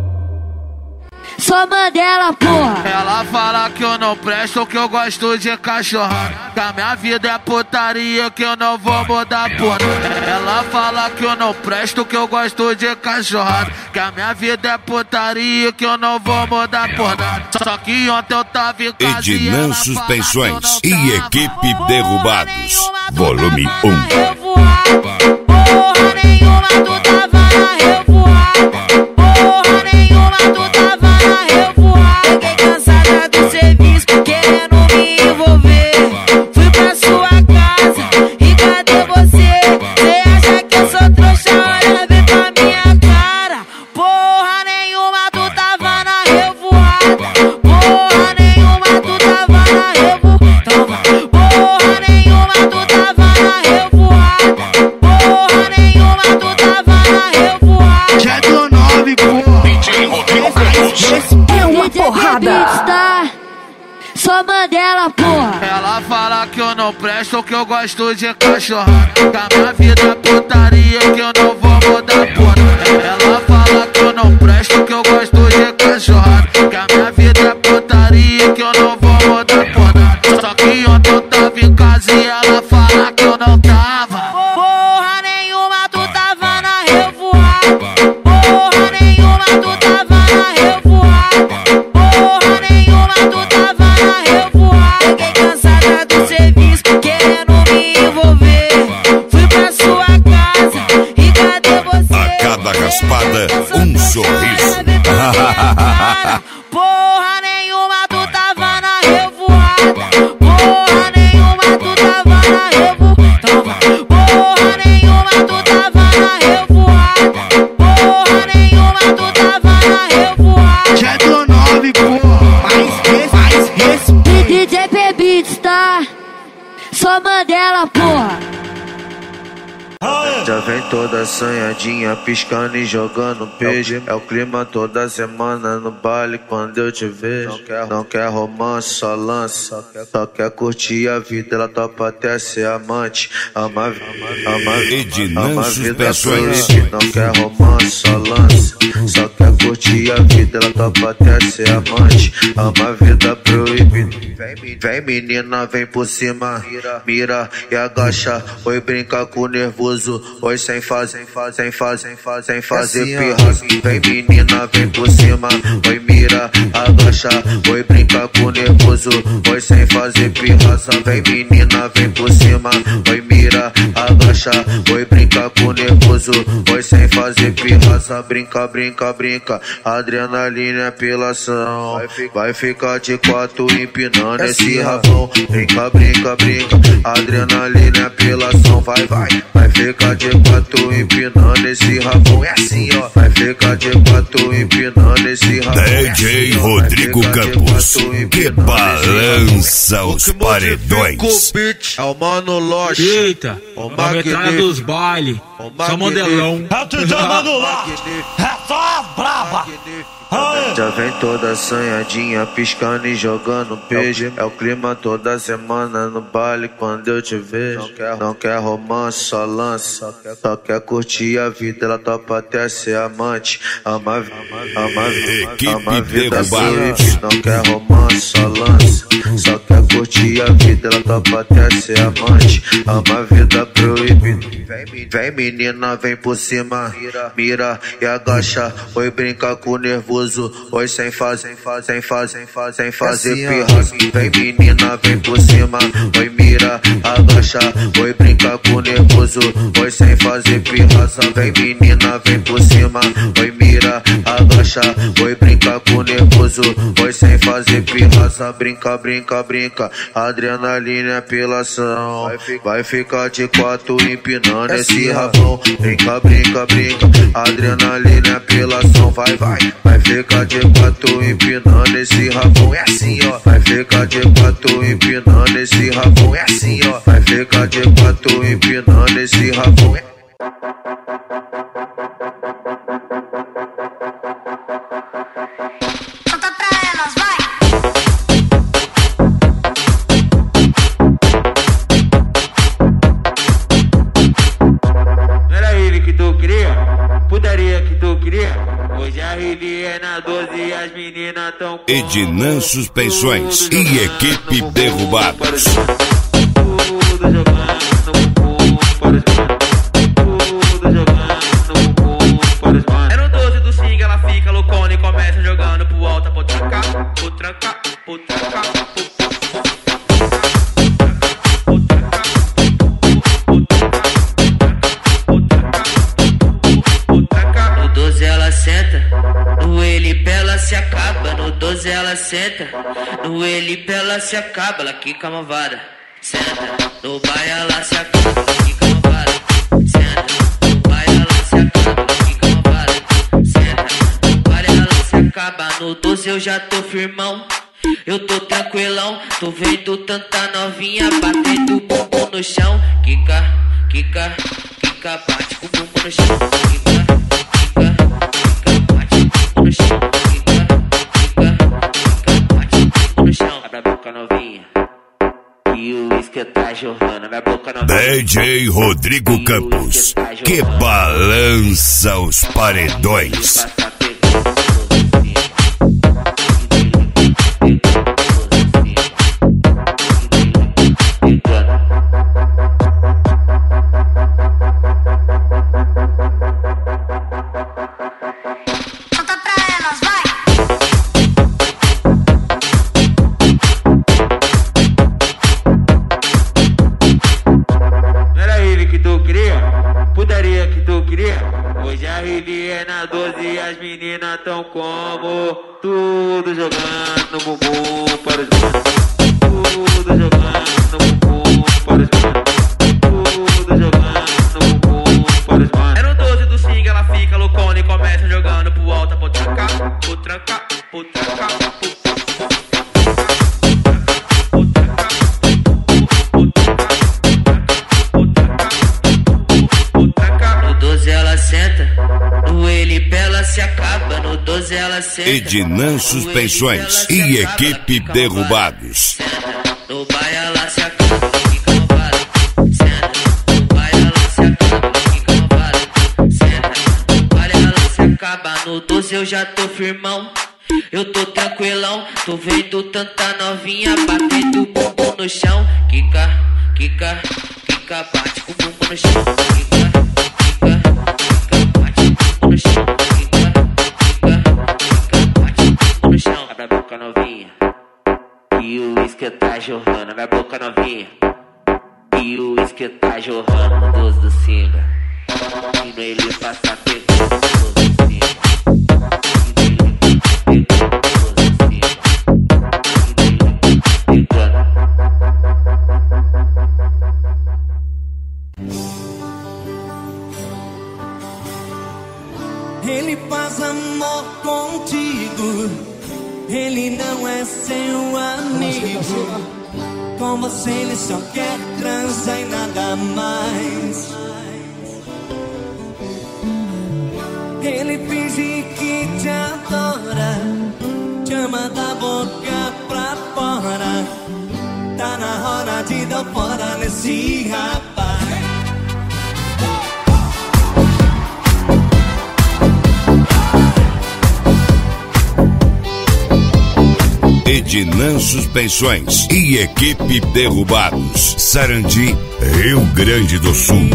Sou Mandela, porra. Ela fala que eu não presto, que eu gosto de cachorrada, que a minha vida é putaria, que eu não vou mudar por nada. Ela fala que eu não presto, que eu gosto de cachorrada, que a minha vida é putaria, que eu não vou mudar por nada. Só que ontem eu tava em casa Ednan Suspensões e Equipe Derrubados. Volume um. Porra nenhuma, tu tava na revoada. Porra nenhuma, tu tava na revoada. Fiquei cansada do serviço, querendo me envolver. Fui pra sua casa e cadê você? Cê acha que eu sou trouxa? Olha bem pra minha cara. Porra nenhuma, tu tava na revoada. Porra nenhuma, tu tava na revoada. Porra nenhuma, tu tava na revoada. Porra nenhuma, tu tava na revoada. Já tô nove, porra. D J Rodrigo Campos. É uma porrada. Sou Mandela, porra. Ela fala que eu não presto, que eu gosto de cachorrada, que a minha vida é putaria, que eu não vou mudar por nada. Ela fala que eu não presto, que eu gosto de cachorrada, que a minha vida é putaria, que eu não vou mudar por nada. Só que ontem eu tava em casa e ela fala que eu não tava. Porra nenhuma, tu tava na revoada. Porra nenhuma, tu tava na revoada. Porra nenhuma, tu tava na revoada. Fiquei cansada do serviço, querendo me envolver. Fui pra sua casa e cadê você? A cada raspada, um sorriso. Porra nenhuma, tu tava na revoada. Porra nenhuma, tu tava na revoada. Porra nenhuma, tu tava na revoada. Porra nenhuma, tu tava na revoada. Já tô nove, porra. Faz, faz, respeito. D J P Beats, tá? Sou Mandela, porra. Já vem toda assanhadinha, piscando e jogando peixe. É o clima toda semana no baile quando eu te vejo. Não quer, não quer romance, só lança. Só quer curtir a vida, ela topa até ser amante. Ama, ama, ama a vida proibida. Não quer romance, só lança. Só quer curtir a vida, ela topa até ser amante. Ama a vida proibida. Vem menina, vem por cima, mira e agacha. Oi, brinca com o nervoso. Oi, sem fazer, sem fazer, sem fazer, sem fazer pirra. Vem menina, vem por cima. Oi, mira, agacha. Oi, brinca com o nervoso. Oi, sem fazer pirraça. Vem menina, vem por cima. Oi, mira, agacha. Oi, brinca com o nervoso. Oi, sem fazer pirraça. Brinca, brinca, brinca. Adrenalina é apelação. Vai ficar de quatro empinando esse rabão. Brinca, brinca, brinca. Adrenalina é apelação. Vai, vai, vai ficar de quatro empinando esse rabão. É assim, ó. Vai ficar de quatro empinando esse rabão. D J Rodrigo Campos, que balança os paredões. É o Mano Loche. Eita, a metralha dos bailes. Só modelão. É o D J Mano Loche. É só as braba. Já vem toda assanhadinha, piscando e jogando beijo. É o clima toda semana no baile quando eu te vejo. Não quer, não quer romance, só lança. Só quer curtir a vida, ela topa até ser amante. Ama, ama, ama a vida proibida. Não quer romance, só lança. Só quer curtir a vida, ela topa até ser amante. Ama a vida proibida. Vem menina, vem por cima, mira e agacha. Oi, brinca com o nervoso. Oi, sem fazer, sem fazer, sem fazer, sem fazer pirra. Vem menina, vem por cima. Oi, mira, agacha. Oi, brinca com o nervoso. Oi, sem fazer pirraça. Vem menina, vem por cima. Oi, mira, agacha. Oi, brinca com o nervoso. Oi, sem fazer pirraça. Brinca, brinca, brinca. Adrenalina é apelação. Vai ficar de quatro empinando esse rabão. Brinca, brinca, brinca. Adrenalina é apelação. Vai, vai. Vai ficar de quatro empinando esse rabão. É assim, ó. Vai ficar de quatro empinando esse rabão. É assim, ó. Vai ficar de quatro empinando esse rabão. É... Ednan Suspensões e equipe Derrubados. É no doze do swing, ela fica loucona e começa jogando pro alto, pro trancar, pro trancar, pro trancar, pro no doze ela senta, no elipe ela se acaba. No doze ela senta, no elipe ela se acaba. Ela quica malvada, senta, no baia ela se acaba. Ela quica malvada, senta, no baia ela se acaba. Ela quica malvada, senta, no baia ela se acaba. No doze eu já tô firmão, eu tô tranquilão. Tô vendo tanta novinha batendo bumbum no chão. Quica, quica, quica, bate com o bumbum no chão. Quica, quica, quica, bate com o bumbum no chão. No chão, abre a boca novinha, e o uísque tá jorrando. Abre a boca novinha. D J Rodrigo Campos, que balança os paredões. As meninas tão como tudo jogando no bumbum para os manos. Tudo jogando no bumbum para os manos. Tudo jogando no bumbum para os manos. É no doze do swing, ela fica loucona e começa jogando pro alto, pro trancar, pro trancar, pro trancar, pro se acaba. No doze ela senta, Ednan Suspensões e equipe Derrubados. No baia ela se acaba, fica malvada. Senta, no baia ela se acaba, fica malvada. Senta, no baia ela se acaba. No doze eu já tô firmão, eu tô tranquilão. Tô vendo tanta novinha batendo bumbum no chão. Quica, quica, quica, bate com o bumbum no chão. Quica, quica, quica, bate com o bumbum no chão. No chão, abre a boca novinha, e o uísque tá jorrando. Abre a boca novinha, e o uísque tá jorrando. No doze do singa, e no ele passa pegando. No doze do singa, e no ele pegando. No doze do singa, e no ele pegando. Ele faz amor contigo, ele não é seu amigo. Com você ele só quer transar e nada mais. Ele finge que te adora, hora de dar fora nesse rapaz. Ednan Suspensões e equipe Derrubados, Sarandi, Rio Grande do Sul.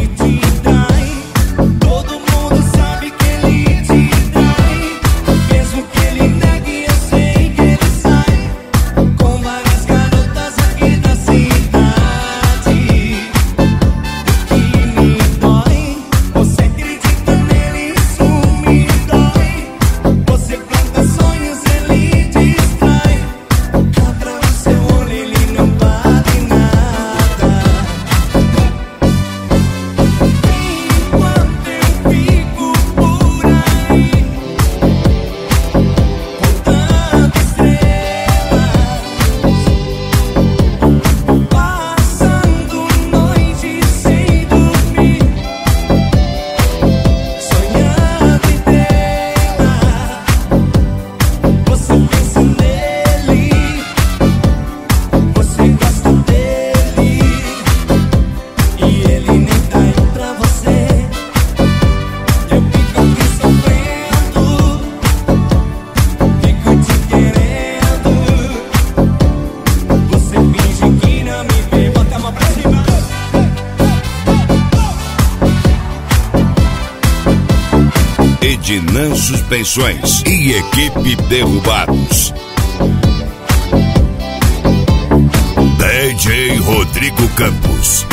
Ednan Suspensões e equipe Derrubados. D J Rodrigo Campos.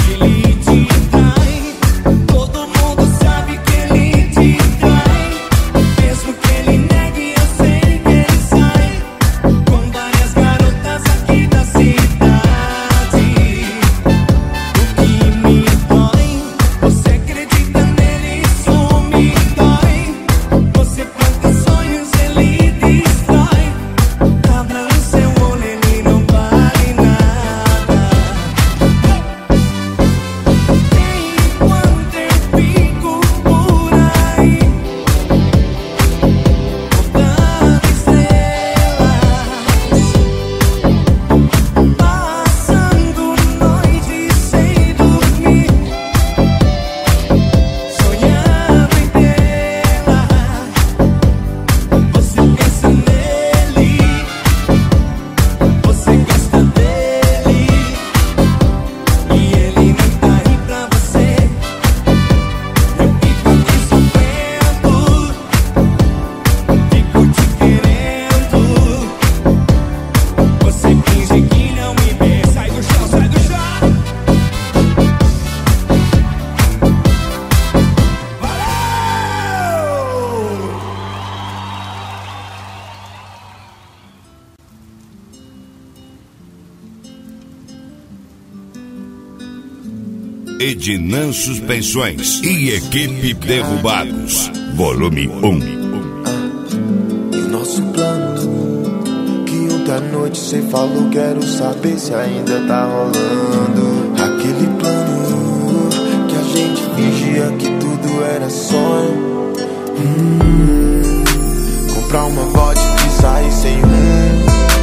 Ednan Suspensões e equipe Derrubados, volume um. E o nosso plano, que ontem à noite cê falou, quero saber se ainda tá rolando. Aquele plano, que a gente fingia que tudo era sonho. Hum, comprar uma vodka e sair sem rumo.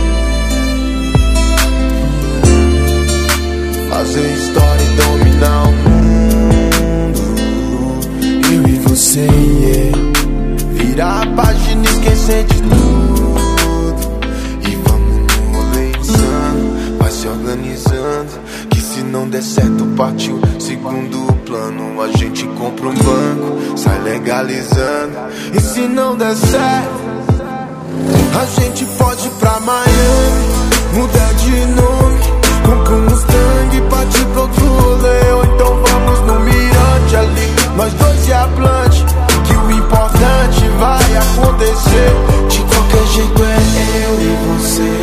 Fazer história e dominar o mundo. Eu e você, yeah. Virar a página e esquecer de tudo. E vamos no rolê insano, vai se organizando, que se não der certo partiu segundo plano. A gente compra um banco, sai legalizando. E se não der certo, a gente pode ir pra Miami, mudar de nome, compra um Mustang e partir pro outro rolê. Ou então vamos no mirante ali, nós dois e a Blunt, que o importante vai acontecer. De qualquer jeito é eu e você.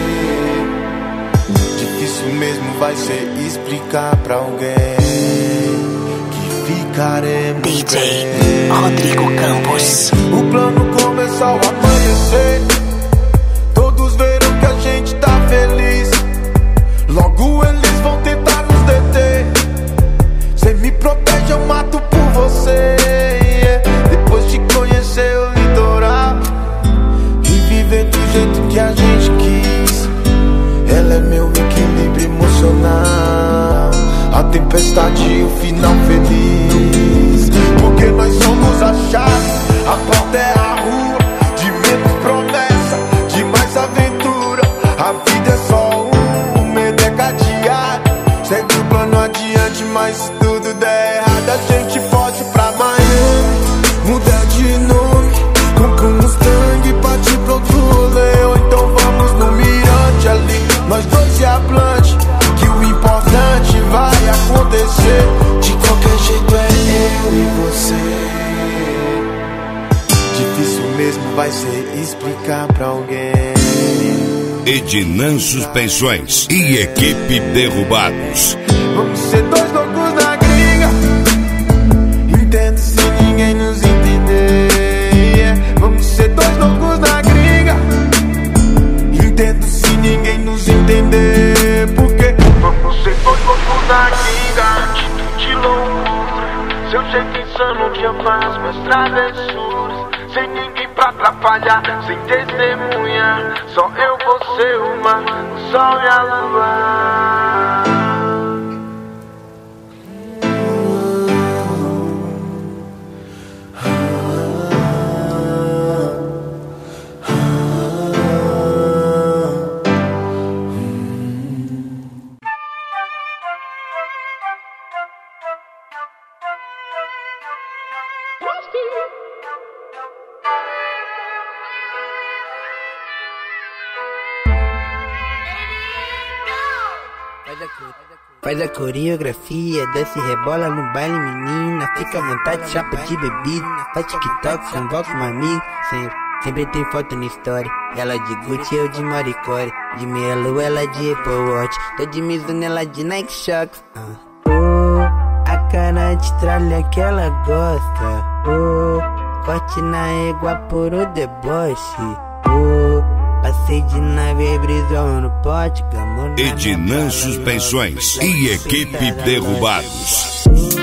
Difícil mesmo vai ser explicar pra alguém que ficaremos D J bem. Rodrigo Campos. O plano começou a amanhecer, todos viram que a gente tá feliz. Logo eles vão tentar nos deter. Cê me protege, eu mato por você, yeah. Depois de conhecer o litoral e viver do jeito que a gente quis, ela é meu equilíbrio emocional. tempestade e um final feliz. Porque nós somos a chave, a porta é a rua. De menos promessa, de mais aventura. A vida é só um, o medo é cadeado. Segue o plano adiante, mas se tudo der errado, a gente foge pra Miami, muda de nome, compra um Mustang, partir pro outro rolê. Ou então vamos no mirante ali, nós dois e a Blanche, que o importante vai acontecer. De qualquer jeito é eu e você. Difícil mesmo vai ser explicar pra alguém. Ednan Suspensões e equipe Derrubados. Vamos ser dois loucos na gringa, entendo se ninguém nos entender. Yeah. Vamos ser dois loucos na gringa, entendo se ninguém nos entender. Porque vamos ser dois loucos na gringa, atitude loucura. Seu jeito insano que eu faço minhas travessuras. Sem ninguém pra atrapalhar, sem testemunha. Só eu, você, o mar, o sol e a lua. Faz a coreografia, desce e rebola no baile, menina. Fica à vontade, chapa de bebida. Faz TikTok, convoca uma amiga. Sempre, sempre tem foto na história. Ela de Gucci, eu de Maricore. De meia lua, ela de Apple Watch. Tô de Mizuno, ela de Nike Shox. uh. Oh, a cara de tralha que ela gosta. Oh, corte na égua por o deboche. Oh, passei de nave e brisou no pote. Ednan Suspensões e equipe Derrubados.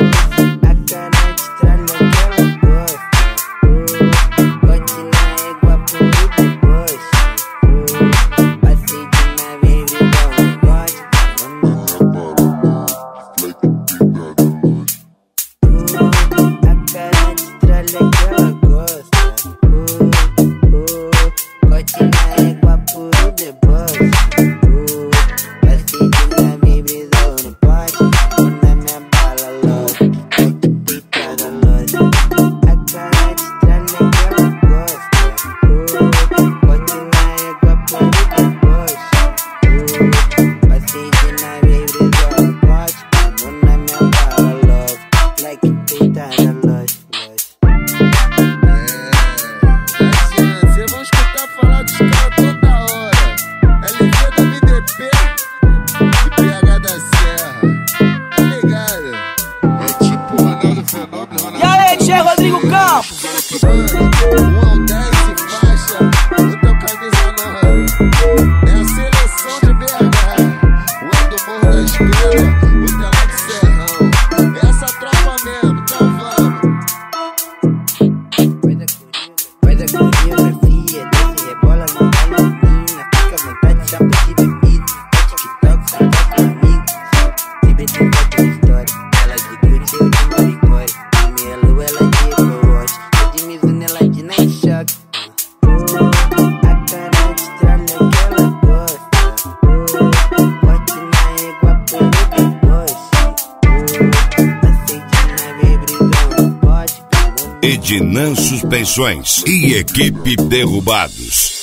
Ednan Suspensões e equipe Derrubados.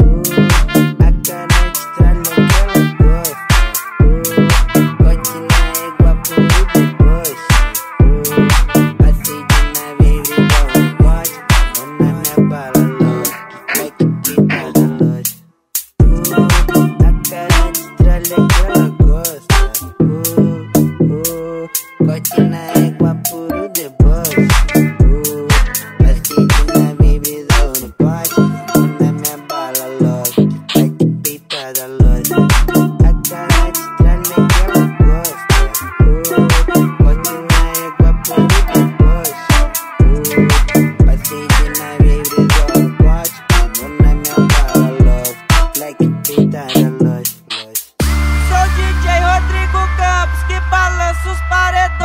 Sou D J Rodrigo Campos que balança os paredões.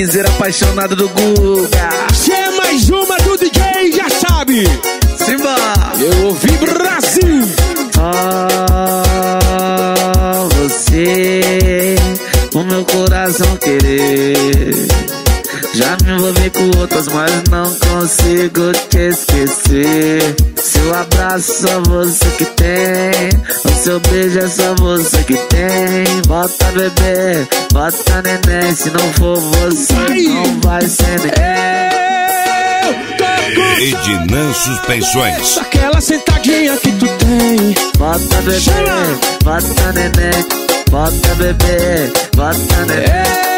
piseiro apaixonado do Guga. Se é mais uma do D J, já sabe. Simba! Eu ouvi Brasil. Ah, você, o meu coração querer. Já me envolvi com outras, mas não consigo te esquecer. Seu abraço só você que tem, o seu beijo é só você que tem. Bota bebê, bota neném, se não for você não vai ser ninguém. Ednan Suspensões. Daquela sentadinha que tu tem. Bota bebê, chama. Bota neném, bota bebê, bota neném.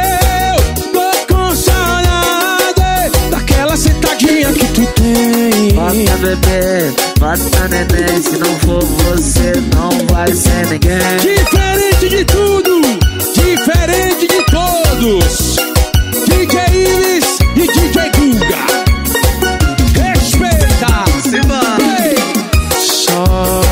Daquela sentadinha que tu tem. Bota bebê, bota neném, se não for você não vai ser ninguém. Diferente de tudo, diferente de todos, D J Ives e D J Guga. Respeita, Simba. Só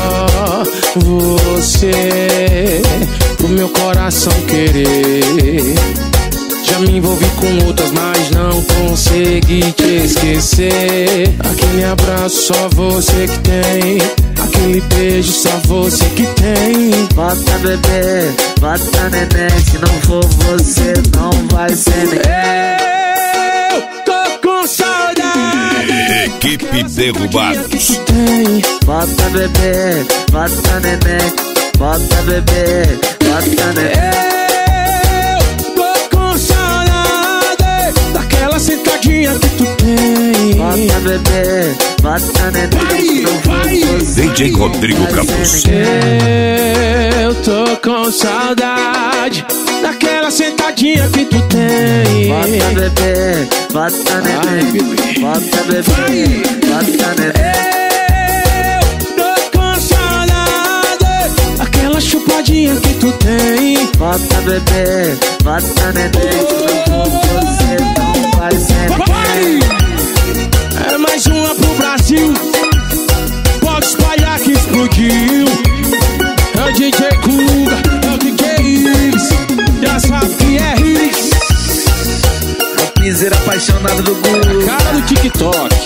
você, pro meu coração querer. Já me envolvi com outras, mas não consegui te esquecer. Aquele abraço só você que tem, aquele beijo só você que tem. Bota bebê, bota neném, se não for você não vai ser ninguém. Eu tô com saudade. Equipe Derrubados. Bota bebê, bota neném, bota bebê, bota neném. Sentadinha que tu tem. Bota bebê, bota neném. Vai, vai. D J Rodrigo Campos. Eu tô com saudade daquela sentadinha que tu tem. Bota bebê, bota neném. Bota bebê, bota neném. Eu tô com saudade daquela chupadinha que tu tem. Bota bebê, bota neném. Você não vai ser ninguém. É mais uma pro Brasil. Pode espalhar que explodiu. É o D J Guga, é o D J Ives. Já sabe que é Ives. É o piseiro apaixonado do Guga. Cara do TikTok.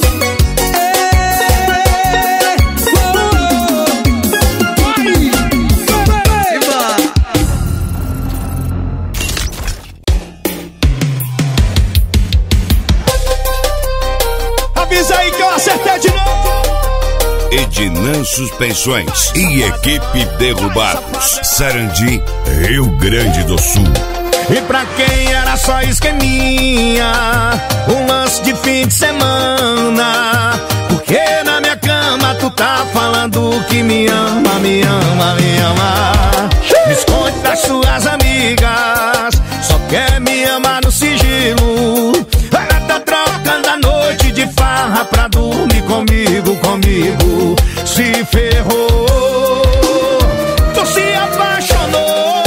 Ednan Suspensões e Equipe Derrubados. Sarandi, Rio Grande do Sul. E pra quem era só esqueminha, um lance de fim de semana. Porque na minha cama tu tá falando que me ama, me ama, me ama. Me esconde das suas amigas, só quer me amar no sigilo. Ela tá trocando a noite de farra pra dormir comigo, comigo. Se ferrou, tu se apaixonou.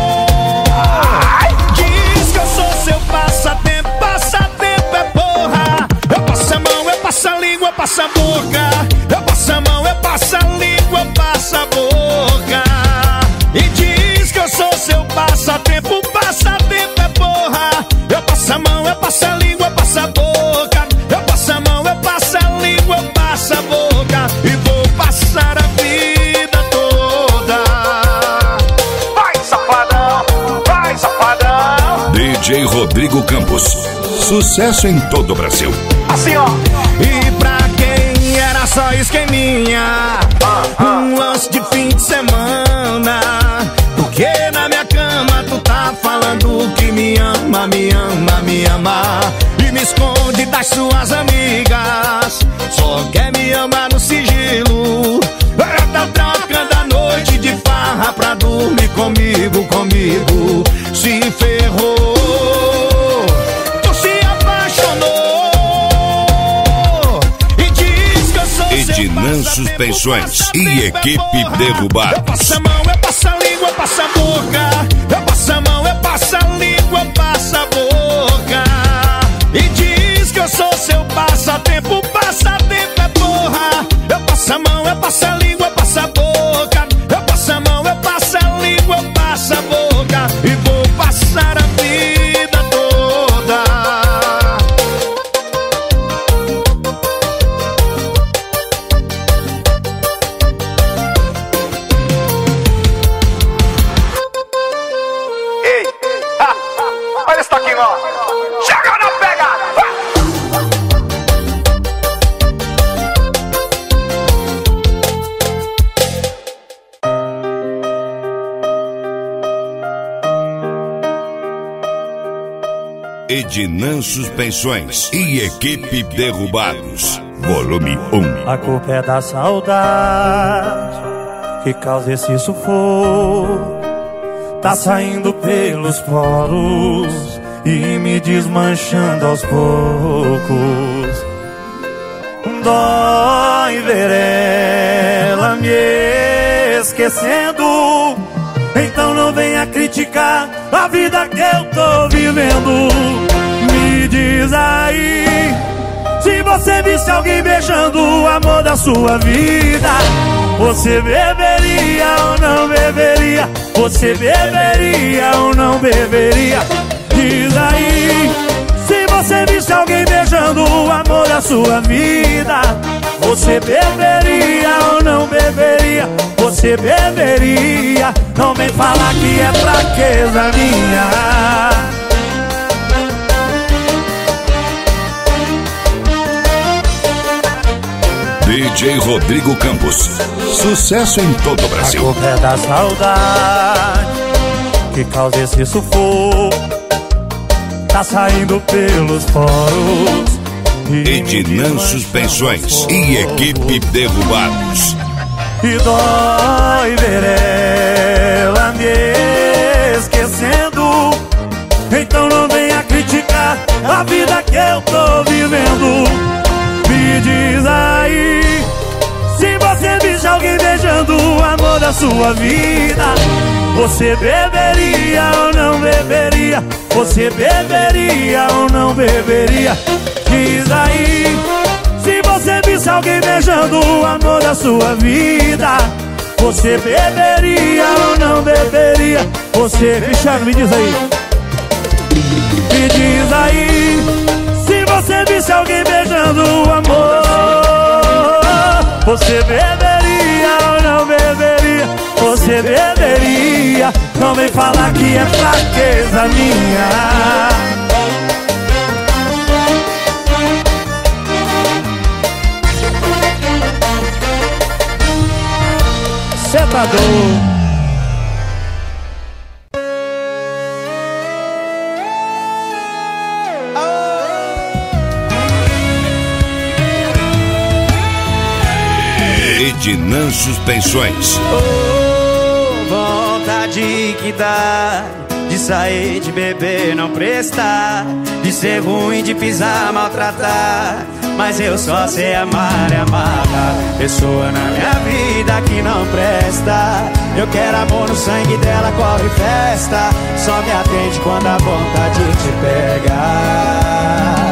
Diz que eu sou seu passatempo, passatempo é porra. Eu passo a mão, eu passo a língua, eu passo a boca. Eu passo a mão, eu passo a língua, eu passo a boca. E diz que eu sou seu passatempo, passatempo é porra. Eu passo a mão, eu passo a língua, eu passo a boca. Eu passo a mão, eu passo a língua, eu passo a boca. E vou passar a vida toda. Vai, safadão, vai, safadão. D J Rodrigo Campos. Sucesso em todo o Brasil. Assim, ó. E pra quem era só esqueminha, um lance de fim de semana. Porque na minha cama tu tá falando que me ama, me ama, me ama. E me esconde das suas amigas, só quer me amar no sigilo. Ela tá trocando a noite de farra pra dormir comigo, comigo. Se ferrou, tu se apaixonou. E diz que eu sou Ednan Suspensões e Equipe Derrubados. Eu passo a mão, eu passo a língua, eu passo a boca. Eu passo a mão, eu passo a língua, eu passo a boca. E diz que eu sou seu passatempo, passatempo é porra. Eu passo a mão, eu passo a língua, eu passo a boca. Eu passo a mão, eu passo a língua, eu passo a boca. E vou passar a vida toda. Ednan Suspensões e Equipe Derrubados, volume um. A culpa é da saudade que causa esse sufoco. Tá saindo pelos poros e me desmanchando aos poucos. Dói ver ela me esquecendo. Então não venha criticar a vida que eu tô vivendo. Me diz aí, se você visse alguém beijando o amor da sua vida, você beberia ou não beberia? Você beberia ou não beberia? Diz aí, se você visse alguém beijando o amor da sua vida, você beberia ou não beberia? Você beberia? Não vem falar que é fraqueza minha. D J Rodrigo Campos, sucesso em todo o Brasil. A culpa é da saudade que causa esse sufoco. Tá saindo pelos poros. Ednan Suspensões e Equipe Derrubados. E dói ver ela me esquecendo. Então não venha criticar a vida que eu tô vivendo. Me diz aí, se você visse alguém beijando o amor da sua vida, você beberia ou não beberia? Você beberia ou não beberia? Diz aí, se você visse alguém beijando o amor da sua vida, você beberia ou não beberia? Você, Cristiano, me diz aí. Me diz aí, se você visse alguém beijando o amor, você beberia ou não beberia? Você beberia? Não vem falar que é fraqueza minha. Cê tá doido? Ednan Suspensões. Oh, vontade que dá de sair, de beber, não prestar, de ser ruim, de pisar, maltratar. Mas eu só sei amar e amar a pessoa na minha vida que não presta. Eu quero amor no sangue dela, corre festa. Só me atende quando a vontade te pega.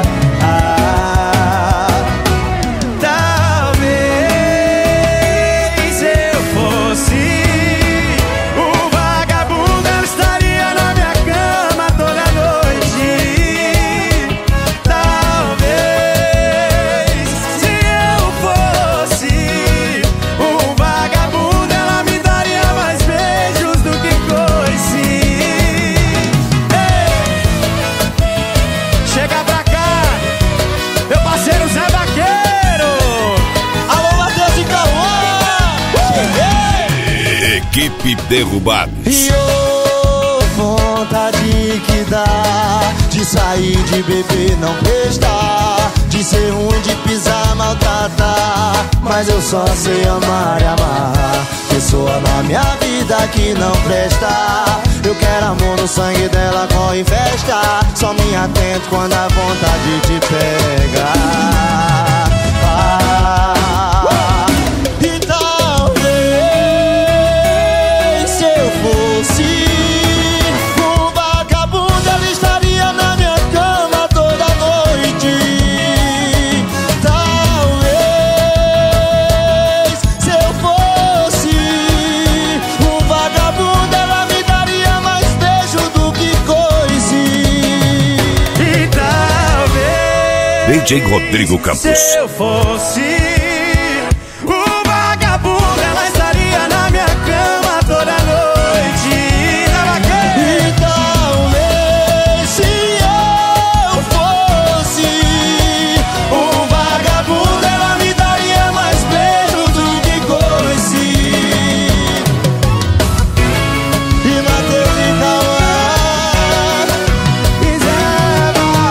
Equipe Derrubados. E oh, vontade que dá de sair, de beber, não prestar, de ser ruim, de pisar, maltratar. Mas eu só sei amar e amar pessoa na minha vida que não presta. Eu quero amor no sangue dela, corre festa. Só me atento quando a vontade te pega. Ah, D J Rodrigo Campos. Se eu fosse um vagabundo, ela estaria na minha cama toda noite. E talvez se eu fosse um vagabundo, ela me daria mais beijos do que coice. E Matheus e Cauã,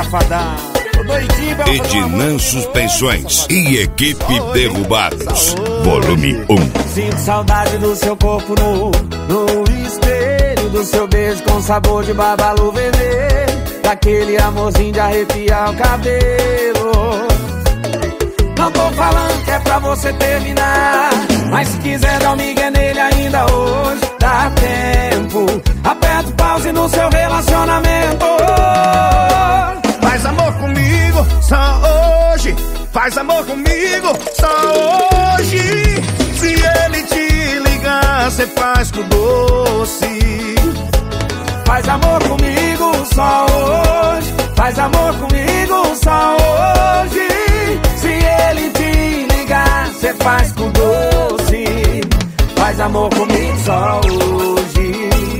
safadão. Ednan Suspensões e Equipe Derrubados, volume um. Sinto saudade do seu corpo nu, no espelho do seu beijo com sabor de babalu vermelho, daquele amorzinho de arrepiar o cabelo. Não tô falando que é pra você terminar, mas se quiser dar um migué nele ainda hoje, dá tempo. Aperta o pause no seu relacionamento. Faz amor comigo, só hoje. Faz amor comigo, só hoje. Se ele te ligar, cê faz com doce. Faz amor comigo, só hoje. Faz amor comigo, só hoje. Se ele te ligar, cê faz com doce. Faz amor comigo, só hoje.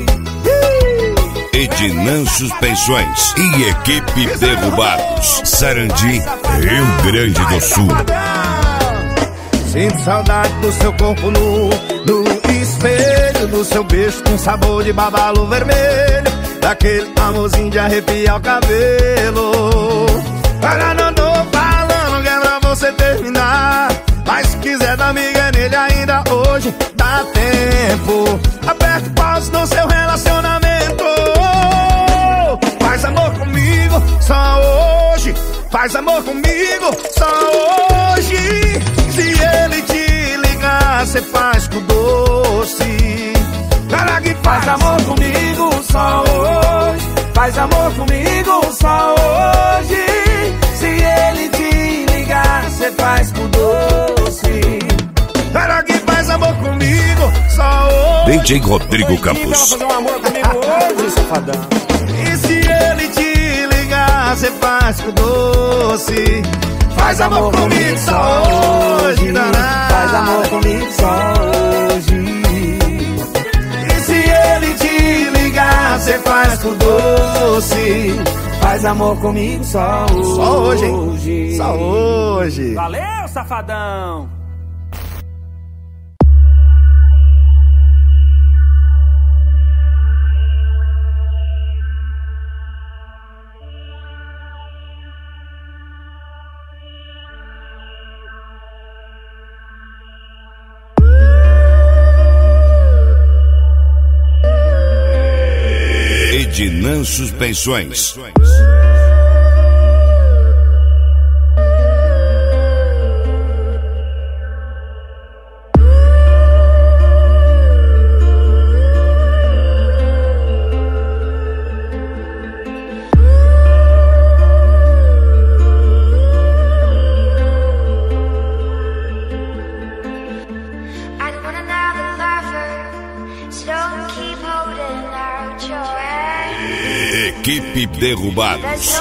Ednan Suspensões e Equipe Derrubados, Sarandi, Rio Grande do Sul. Sinto saudade do seu corpo nu, no espelho do seu beijo com sabor de babalu vermelho, daquele amorzinho de arrepiar o cabelo. Agora não tô falando que é pra você terminar, mas se quiser dar miga nele ainda hoje, dá tempo. Aperta o pause no seu relacionamento. Faz amor comigo, só hoje. Faz amor comigo, só hoje. Se ele te ligar, cê faz com doce. Cara que faz amor comigo, só hoje. Faz amor comigo, só hoje. Se ele te ligar, cê faz com doce. Cara que faz amor comigo, só hoje. D J Rodrigo Campos. Fazer um amor comigo hoje, safadão. E se ele te ligar, cê faz com doce. Faz amor comigo só hoje, danado. Faz amor comigo só hoje. E se ele te ligar, cê faz com doce. Faz amor comigo só hoje. Só hoje, hein? Só hoje. Valeu, safadão. Ednan Suspensões. Equipe Derrubados.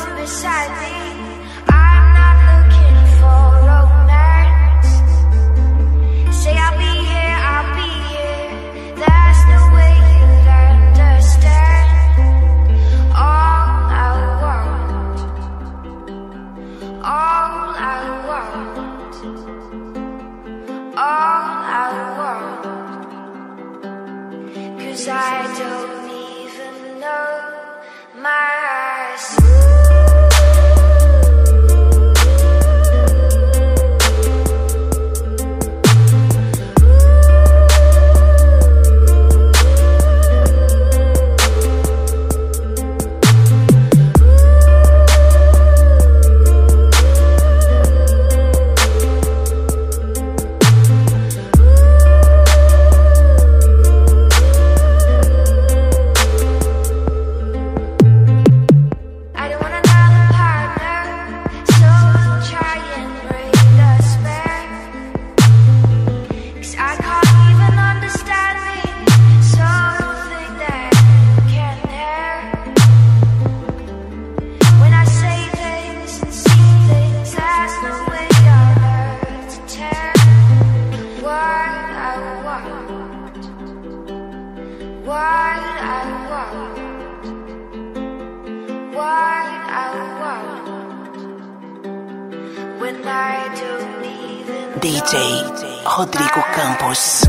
D J Rodrigo Campos.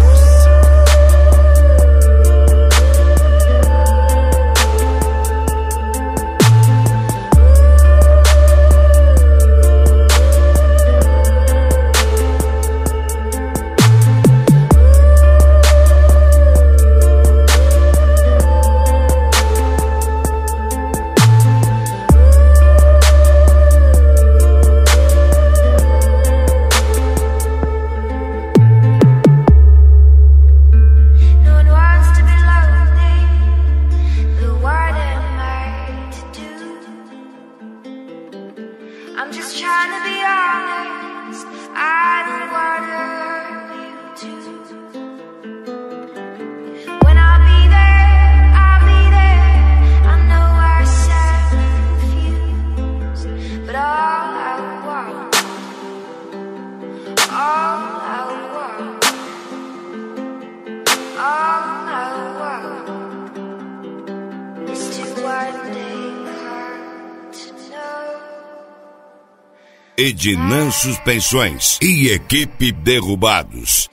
Ednan Suspensões e Equipe Derrubados.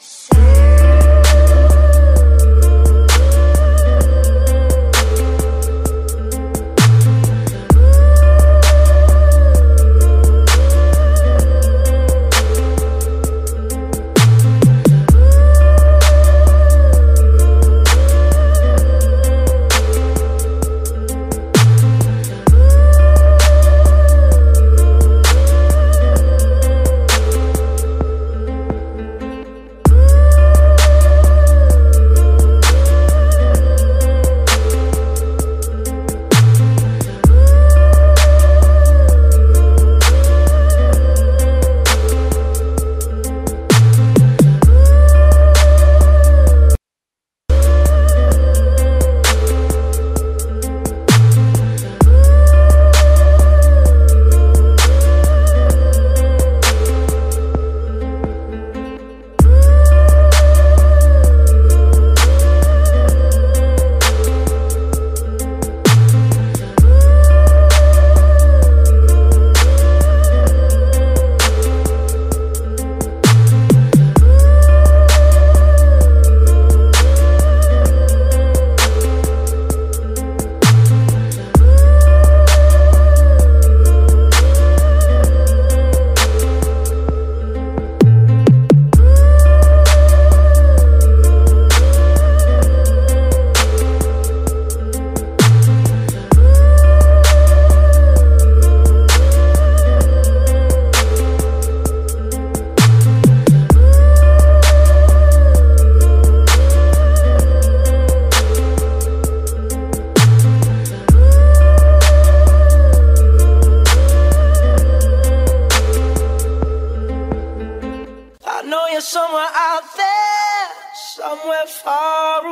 Somewhere out there, somewhere far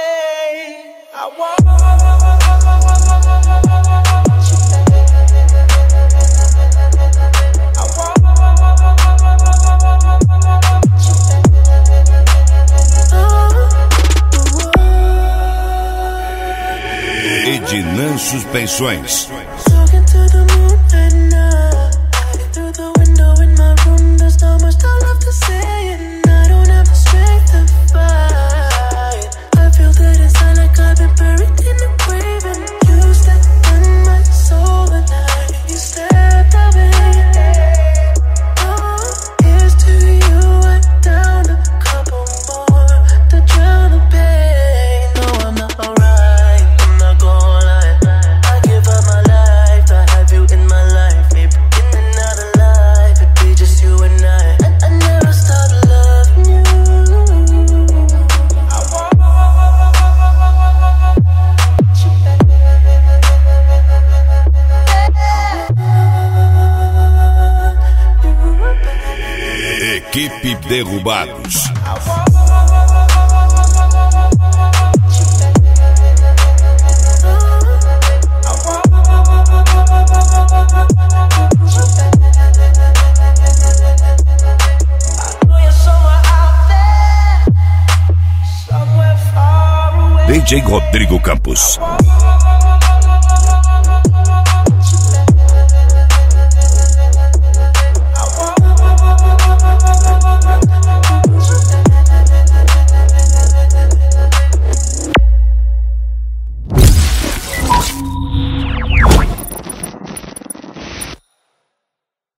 away, I want. Ednan Suspensões. Equipe Derrubados. D J Rodrigo Campos.